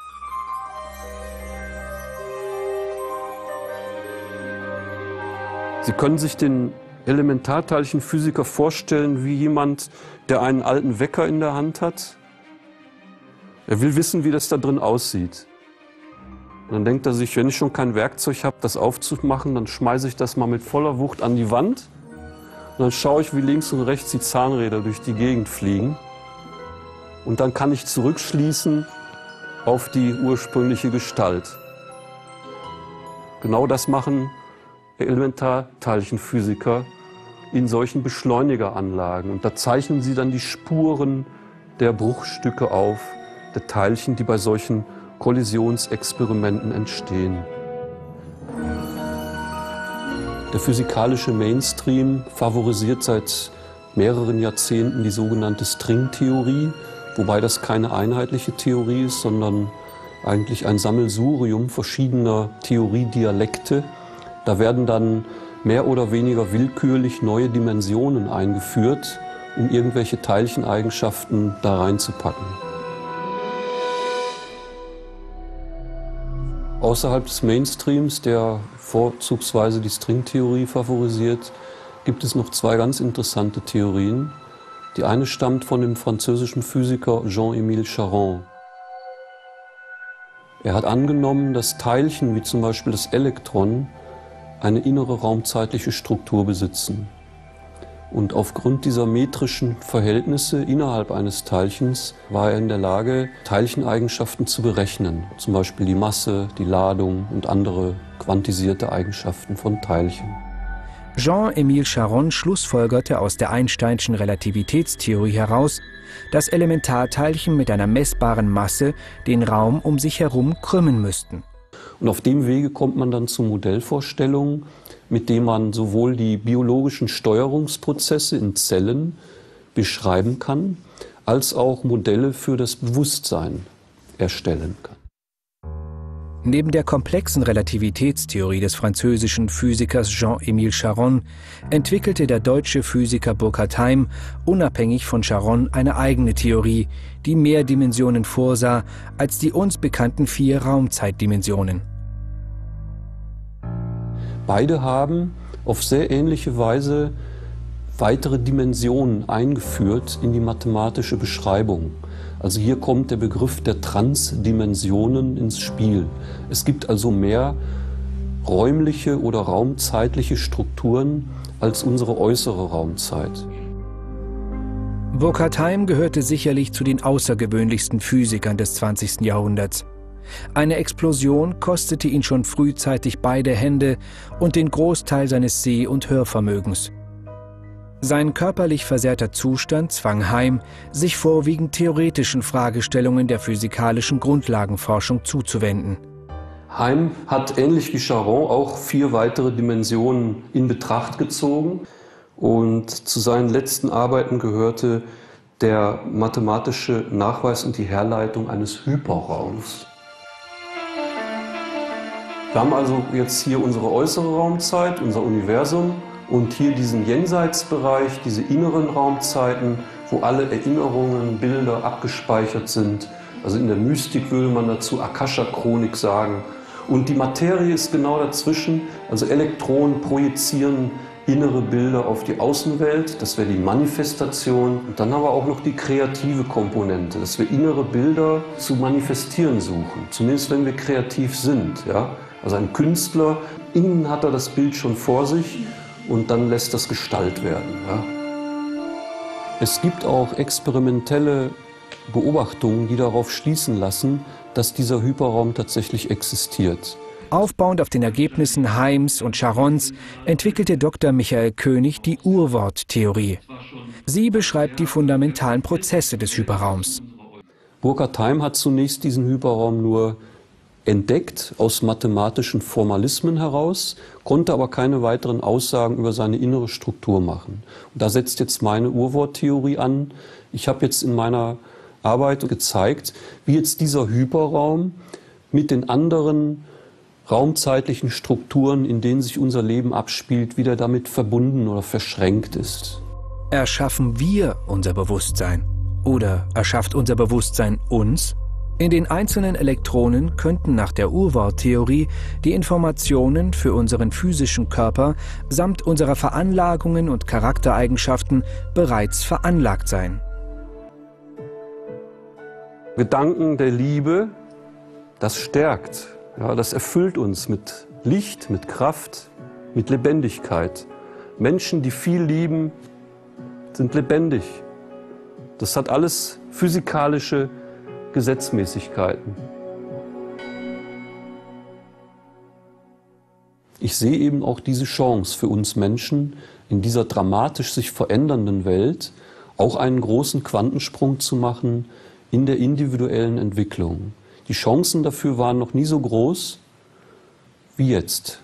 Sie können sich den Elementarteilchenphysiker vorstellen wie jemand, der einen alten Wecker in der Hand hat. Er will wissen, wie das da drin aussieht. Und dann denkt er sich, wenn ich schon kein Werkzeug habe, das aufzumachen, dann schmeiße ich das mal mit voller Wucht an die Wand. Und dann schaue ich, wie links und rechts die Zahnräder durch die Gegend fliegen. Und dann kann ich zurückschließen auf die ursprüngliche Gestalt. Genau das machen Elementarteilchenphysiker in solchen Beschleunigeranlagen. Und da zeichnen sie dann die Spuren der Bruchstücke auf, der Teilchen, die bei solchen Kollisionsexperimenten entstehen. Der physikalische Mainstream favorisiert seit mehreren Jahrzehnten die sogenannte Stringtheorie, wobei das keine einheitliche Theorie ist, sondern eigentlich ein Sammelsurium verschiedener Theoriedialekte. Da werden dann mehr oder weniger willkürlich neue Dimensionen eingeführt, um irgendwelche Teilcheneigenschaften da reinzupacken. Außerhalb des Mainstreams, der vorzugsweise die Stringtheorie favorisiert, gibt es noch zwei ganz interessante Theorien. Die eine stammt von dem französischen Physiker Jean-Émile Charron. Er hat angenommen, dass Teilchen, wie zum Beispiel das Elektron, eine innere raumzeitliche Struktur besitzen. Und aufgrund dieser metrischen Verhältnisse innerhalb eines Teilchens war er in der Lage, Teilcheneigenschaften zu berechnen. Zum Beispiel die Masse, die Ladung und andere quantisierte Eigenschaften von Teilchen. Jean-Émile Charron schlussfolgerte aus der Einsteinschen Relativitätstheorie heraus, dass Elementarteilchen mit einer messbaren Masse den Raum um sich herum krümmen müssten. Und auf dem Wege kommt man dann zu Modellvorstellungen, mit denen man sowohl die biologischen Steuerungsprozesse in Zellen beschreiben kann, als auch Modelle für das Bewusstsein erstellen kann. Neben der komplexen Relativitätstheorie des französischen Physikers Jean-Émile Charron entwickelte der deutsche Physiker Burkhard Heim unabhängig von Charron eine eigene Theorie, die mehr Dimensionen vorsah als die uns bekannten vier Raumzeitdimensionen. Beide haben auf sehr ähnliche Weise weitere Dimensionen eingeführt in die mathematische Beschreibung. Also hier kommt der Begriff der Transdimensionen ins Spiel. Es gibt also mehr räumliche oder raumzeitliche Strukturen als unsere äußere Raumzeit. Burkhard Heim gehörte sicherlich zu den außergewöhnlichsten Physikern des zwanzigsten Jahrhunderts. Eine Explosion kostete ihn schon frühzeitig beide Hände und den Großteil seines Seh- und Hörvermögens. Sein körperlich versehrter Zustand zwang Heim, sich vorwiegend theoretischen Fragestellungen der physikalischen Grundlagenforschung zuzuwenden. Heim hat ähnlich wie Charron auch vier weitere Dimensionen in Betracht gezogen und zu seinen letzten Arbeiten gehörte der mathematische Nachweis und die Herleitung eines Hyperraums. Wir haben also jetzt hier unsere äußere Raumzeit, unser Universum, und hier diesen Jenseitsbereich, diese inneren Raumzeiten, wo alle Erinnerungen, Bilder abgespeichert sind. Also in der Mystik würde man dazu Akasha-Chronik sagen. Und die Materie ist genau dazwischen. Also Elektronen projizieren innere Bilder auf die Außenwelt. Das wäre die Manifestation. Und dann haben wir auch noch die kreative Komponente, dass wir innere Bilder zu manifestieren suchen. Zumindest wenn wir kreativ sind. Ja? Also ein Künstler, innen hat er das Bild schon vor sich. Und dann lässt das Gestalt werden. Ja. Es gibt auch experimentelle Beobachtungen, die darauf schließen lassen, dass dieser Hyperraum tatsächlich existiert. Aufbauend auf den Ergebnissen Heims und Charrons entwickelte Doktor Michael König die Urworttheorie. Sie beschreibt die fundamentalen Prozesse des Hyperraums. Burkhard Heim hat zunächst diesen Hyperraum nur entdeckt aus mathematischen Formalismen heraus, konnte aber keine weiteren Aussagen über seine innere Struktur machen. Und da setzt jetzt meine Urworttheorie an. Ich habe jetzt in meiner Arbeit gezeigt, wie jetzt dieser Hyperraum mit den anderen raumzeitlichen Strukturen, in denen sich unser Leben abspielt, wieder damit verbunden oder verschränkt ist. Erschaffen wir unser Bewusstsein? Oder erschafft unser Bewusstsein uns? In den einzelnen Elektronen könnten nach der Urworttheorie die Informationen für unseren physischen Körper samt unserer Veranlagungen und Charaktereigenschaften bereits veranlagt sein. Gedanken der Liebe, das stärkt, ja, das erfüllt uns mit Licht, mit Kraft, mit Lebendigkeit. Menschen, die viel lieben, sind lebendig. Das hat alles physikalische Gesetzmäßigkeiten. Ich sehe eben auch diese Chance für uns Menschen, in dieser dramatisch sich verändernden Welt auch einen großen Quantensprung zu machen in der individuellen Entwicklung. Die Chancen dafür waren noch nie so groß wie jetzt.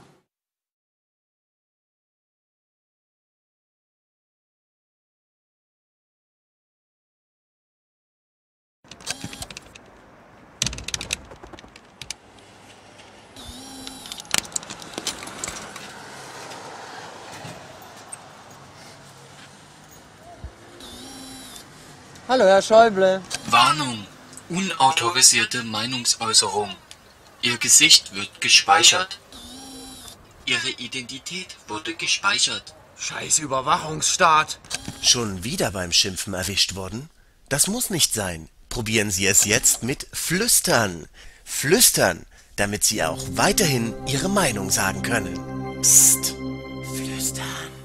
Hallo, Herr Schäuble. Warnung. Unautorisierte Meinungsäußerung. Ihr Gesicht wird gespeichert. Ihre Identität wurde gespeichert. Scheiß Überwachungsstaat. Schon wieder beim Schimpfen erwischt worden? Das muss nicht sein. Probieren Sie es jetzt mit Flüstern. Flüstern, damit Sie auch weiterhin Ihre Meinung sagen können. Psst. Flüstern.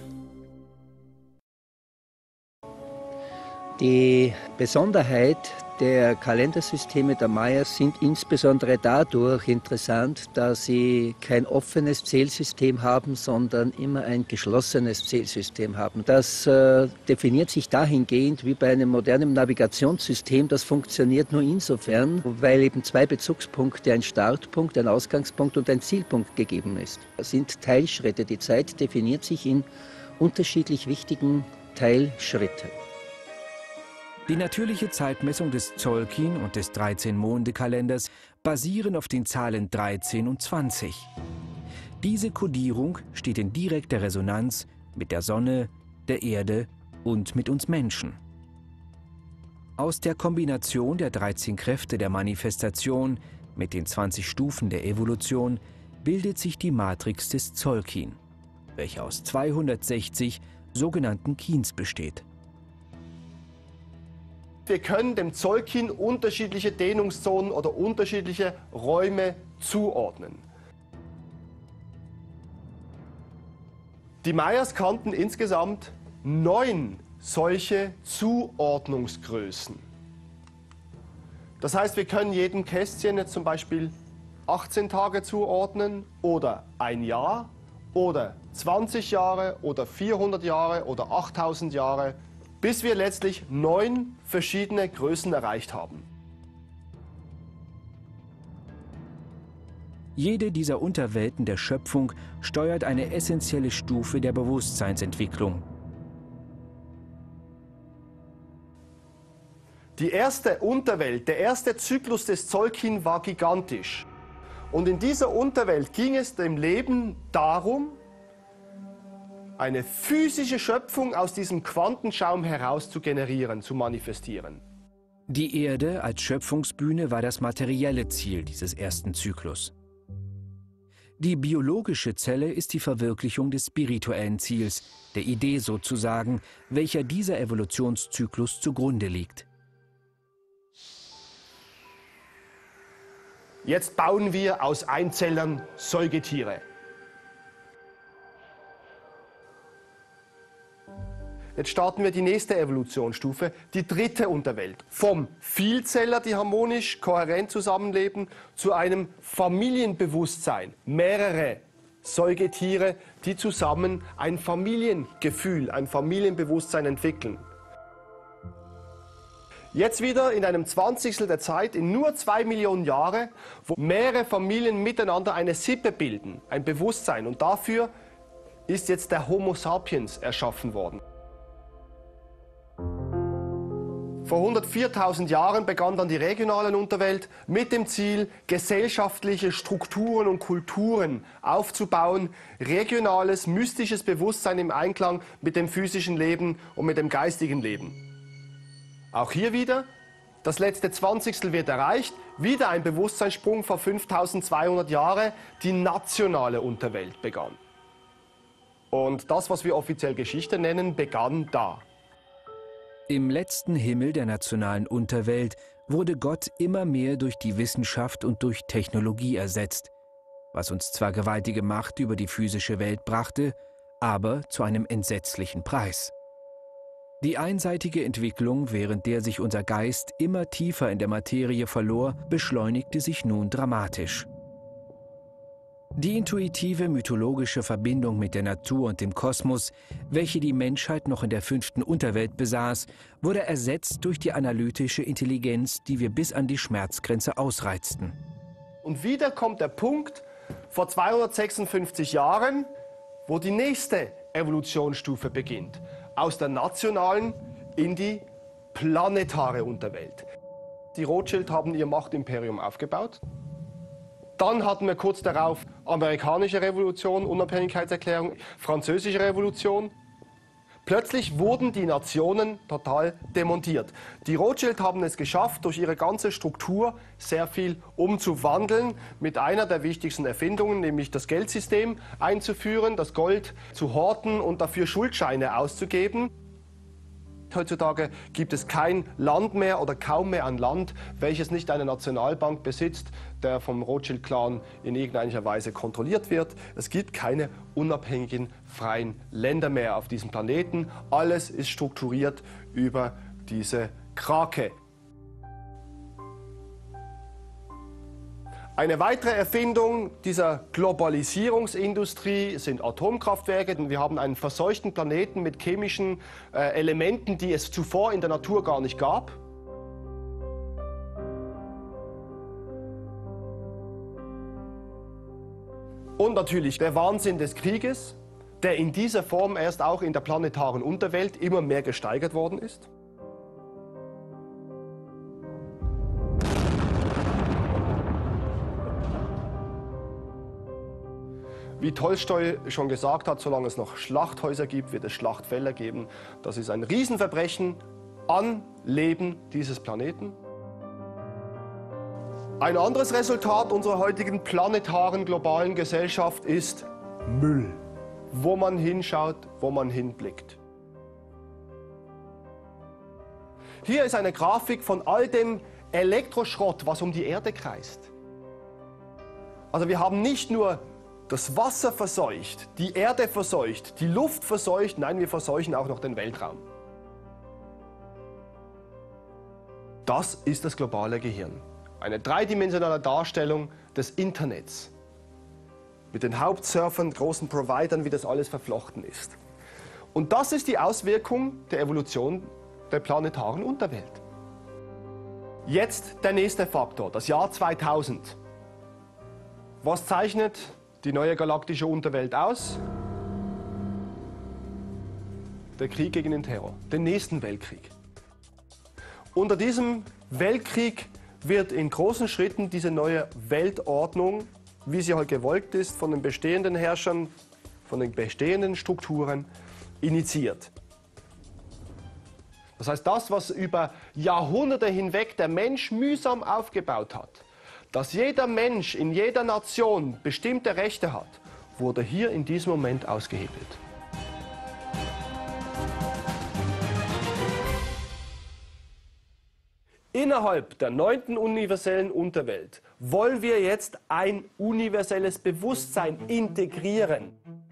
Die Besonderheit der Kalendersysteme der Mayas sind insbesondere dadurch interessant, da sie kein offenes Zählsystem haben, sondern immer ein geschlossenes Zählsystem haben. Das äh, definiert sich dahingehend wie bei einem modernen Navigationssystem. Das funktioniert nur insofern, weil eben zwei Bezugspunkte, ein Startpunkt, ein Ausgangspunkt und ein Zielpunkt gegeben ist. Das sind Teilschritte. Die Zeit definiert sich in unterschiedlich wichtigen Teilschritten. Die natürliche Zeitmessung des Tzolkin und des dreizehn-Monde-Kalenders basieren auf den Zahlen dreizehn und zwanzig. Diese Kodierung steht in direkter Resonanz mit der Sonne, der Erde und mit uns Menschen. Aus der Kombination der dreizehn Kräfte der Manifestation mit den zwanzig Stufen der Evolution bildet sich die Matrix des Tzolkin, welche aus zweihundertsechzig sogenannten Kins besteht. Wir können dem Tzolkin unterschiedliche Dehnungszonen oder unterschiedliche Räume zuordnen. Die Mayas kannten insgesamt neun solche Zuordnungsgrößen. Das heißt, wir können jedem Kästchen jetzt zum Beispiel achtzehn Tage zuordnen oder ein Jahr oder zwanzig Jahre oder vierhundert Jahre oder achttausend Jahre, bis wir letztlich neun verschiedene Größen erreicht haben. Jede dieser Unterwelten der Schöpfung steuert eine essentielle Stufe der Bewusstseinsentwicklung. Die erste Unterwelt, der erste Zyklus des Tzolkin war gigantisch. Und in dieser Unterwelt ging es dem Leben darum, eine physische Schöpfung aus diesem Quantenschaum heraus zu generieren, zu manifestieren. Die Erde als Schöpfungsbühne war das materielle Ziel dieses ersten Zyklus. Die biologische Zelle ist die Verwirklichung des spirituellen Ziels, der Idee sozusagen, welcher dieser Evolutionszyklus zugrunde liegt. Jetzt bauen wir aus Einzellern Säugetiere. Jetzt starten wir die nächste Evolutionsstufe, die dritte Unterwelt. Vom Vielzeller, die harmonisch, kohärent zusammenleben, zu einem Familienbewusstsein. Mehrere Säugetiere, die zusammen ein Familiengefühl, ein Familienbewusstsein entwickeln. Jetzt wieder in einem Zwanzigstel der Zeit, in nur zwei Millionen Jahre, wo mehrere Familien miteinander eine Sippe bilden, ein Bewusstsein. Und dafür ist jetzt der Homo sapiens erschaffen worden. Vor hundertviertausend Jahren begann dann die regionale Unterwelt mit dem Ziel, gesellschaftliche Strukturen und Kulturen aufzubauen, regionales, mystisches Bewusstsein im Einklang mit dem physischen Leben und mit dem geistigen Leben. Auch hier wieder, das letzte Zwanzigstel wird erreicht, wieder ein Bewusstseinssprung vor fünftausendzweihundert Jahren, die nationale Unterwelt begann. Und das, was wir offiziell Geschichte nennen, begann da. Im letzten Himmel der nationalen Unterwelt wurde Gott immer mehr durch die Wissenschaft und durch Technologie ersetzt, was uns zwar gewaltige Macht über die physische Welt brachte, aber zu einem entsetzlichen Preis. Die einseitige Entwicklung, während der sich unser Geist immer tiefer in der Materie verlor, beschleunigte sich nun dramatisch. Die intuitive mythologische Verbindung mit der Natur und dem Kosmos, welche die Menschheit noch in der fünften Unterwelt besaß, wurde ersetzt durch die analytische Intelligenz, die wir bis an die Schmerzgrenze ausreizten. Und wieder kommt der Punkt vor zweihundertsechsundfünfzig Jahren, wo die nächste Evolutionsstufe beginnt. Aus der nationalen in die planetare Unterwelt. Die Rothschild haben ihr Machtimperium aufgebaut. Dann hatten wir kurz darauf amerikanische Revolution, Unabhängigkeitserklärung, französische Revolution. Plötzlich wurden die Nationen total demontiert. Die Rothschild haben es geschafft, durch ihre ganze Struktur sehr viel umzuwandeln, mit einer der wichtigsten Erfindungen, nämlich das Geldsystem einzuführen, das Gold zu horten und dafür Schuldscheine auszugeben. Heutzutage gibt es kein Land mehr oder kaum mehr ein Land, welches nicht eine Nationalbank besitzt, der vom Rothschild-Clan in irgendeiner Weise kontrolliert wird. Es gibt keine unabhängigen, freien Länder mehr auf diesem Planeten. Alles ist strukturiert über diese Krake. Eine weitere Erfindung dieser Globalisierungsindustrie sind Atomkraftwerke. Wir haben einen verseuchten Planeten mit chemischen äh, Elementen, die es zuvor in der Natur gar nicht gab. Und natürlich der Wahnsinn des Krieges, der in dieser Form erst auch in der planetaren Unterwelt immer mehr gesteigert worden ist. Wie Tolstoi schon gesagt hat, solange es noch Schlachthäuser gibt, wird es Schlachtfelder geben. Das ist ein Riesenverbrechen an Leben dieses Planeten. Ein anderes Resultat unserer heutigen planetaren, globalen Gesellschaft ist Müll. Wo man hinschaut, wo man hinblickt. Hier ist eine Grafik von all dem Elektroschrott, was um die Erde kreist. Also wir haben nicht nur das Wasser verseucht, die Erde verseucht, die Luft verseucht, nein, wir verseuchen auch noch den Weltraum. Das ist das globale Gehirn. Eine dreidimensionale Darstellung des Internets. Mit den Hauptsurfern, großen Providern, wie das alles verflochten ist. Und das ist die Auswirkung der Evolution der planetaren Unterwelt. Jetzt der nächste Faktor, das Jahr zweitausend. Was zeichnet die neue galaktische Unterwelt aus? Der Krieg gegen den Terror, den nächsten Weltkrieg. Unter diesem Weltkrieg wird in großen Schritten diese neue Weltordnung, wie sie heute gewollt ist, von den bestehenden Herrschern, von den bestehenden Strukturen initiiert. Das heißt, das, was über Jahrhunderte hinweg der Mensch mühsam aufgebaut hat, dass jeder Mensch in jeder Nation bestimmte Rechte hat, wurde hier in diesem Moment ausgehebelt. Innerhalb der neunten universellen Unterwelt wollen wir jetzt ein universelles Bewusstsein integrieren.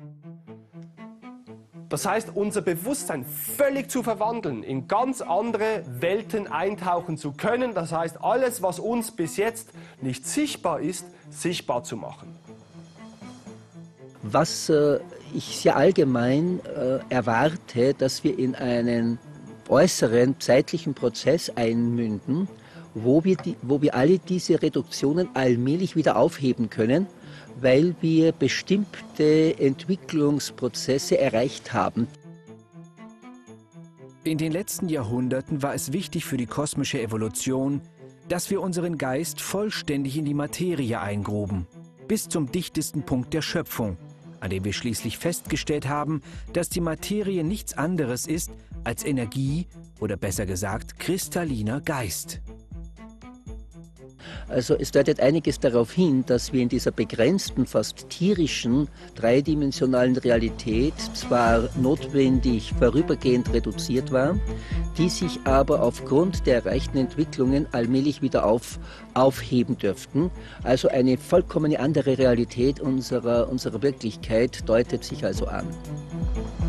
Das heißt, unser Bewusstsein völlig zu verwandeln, in ganz andere Welten eintauchen zu können. Das heißt, alles, was uns bis jetzt nicht sichtbar ist, sichtbar zu machen. Was äh, ich sehr allgemein äh, erwarte, dass wir in einen äußeren zeitlichen Prozess einmünden, wo wir, die, wo wir alle diese Reduktionen allmählich wieder aufheben können, weil wir bestimmte Entwicklungsprozesse erreicht haben. In den letzten Jahrhunderten war es wichtig für die kosmische Evolution, dass wir unseren Geist vollständig in die Materie eingruben, bis zum dichtesten Punkt der Schöpfung, an dem wir schließlich festgestellt haben, dass die Materie nichts anderes ist als Energie oder besser gesagt kristalliner Geist. Also es deutet einiges darauf hin, dass wir in dieser begrenzten, fast tierischen, dreidimensionalen Realität zwar notwendig vorübergehend reduziert war, die sich aber aufgrund der erreichten Entwicklungen allmählich wieder auf, aufheben dürften. Also eine vollkommen andere Realität unserer, unserer Wirklichkeit deutet sich also an.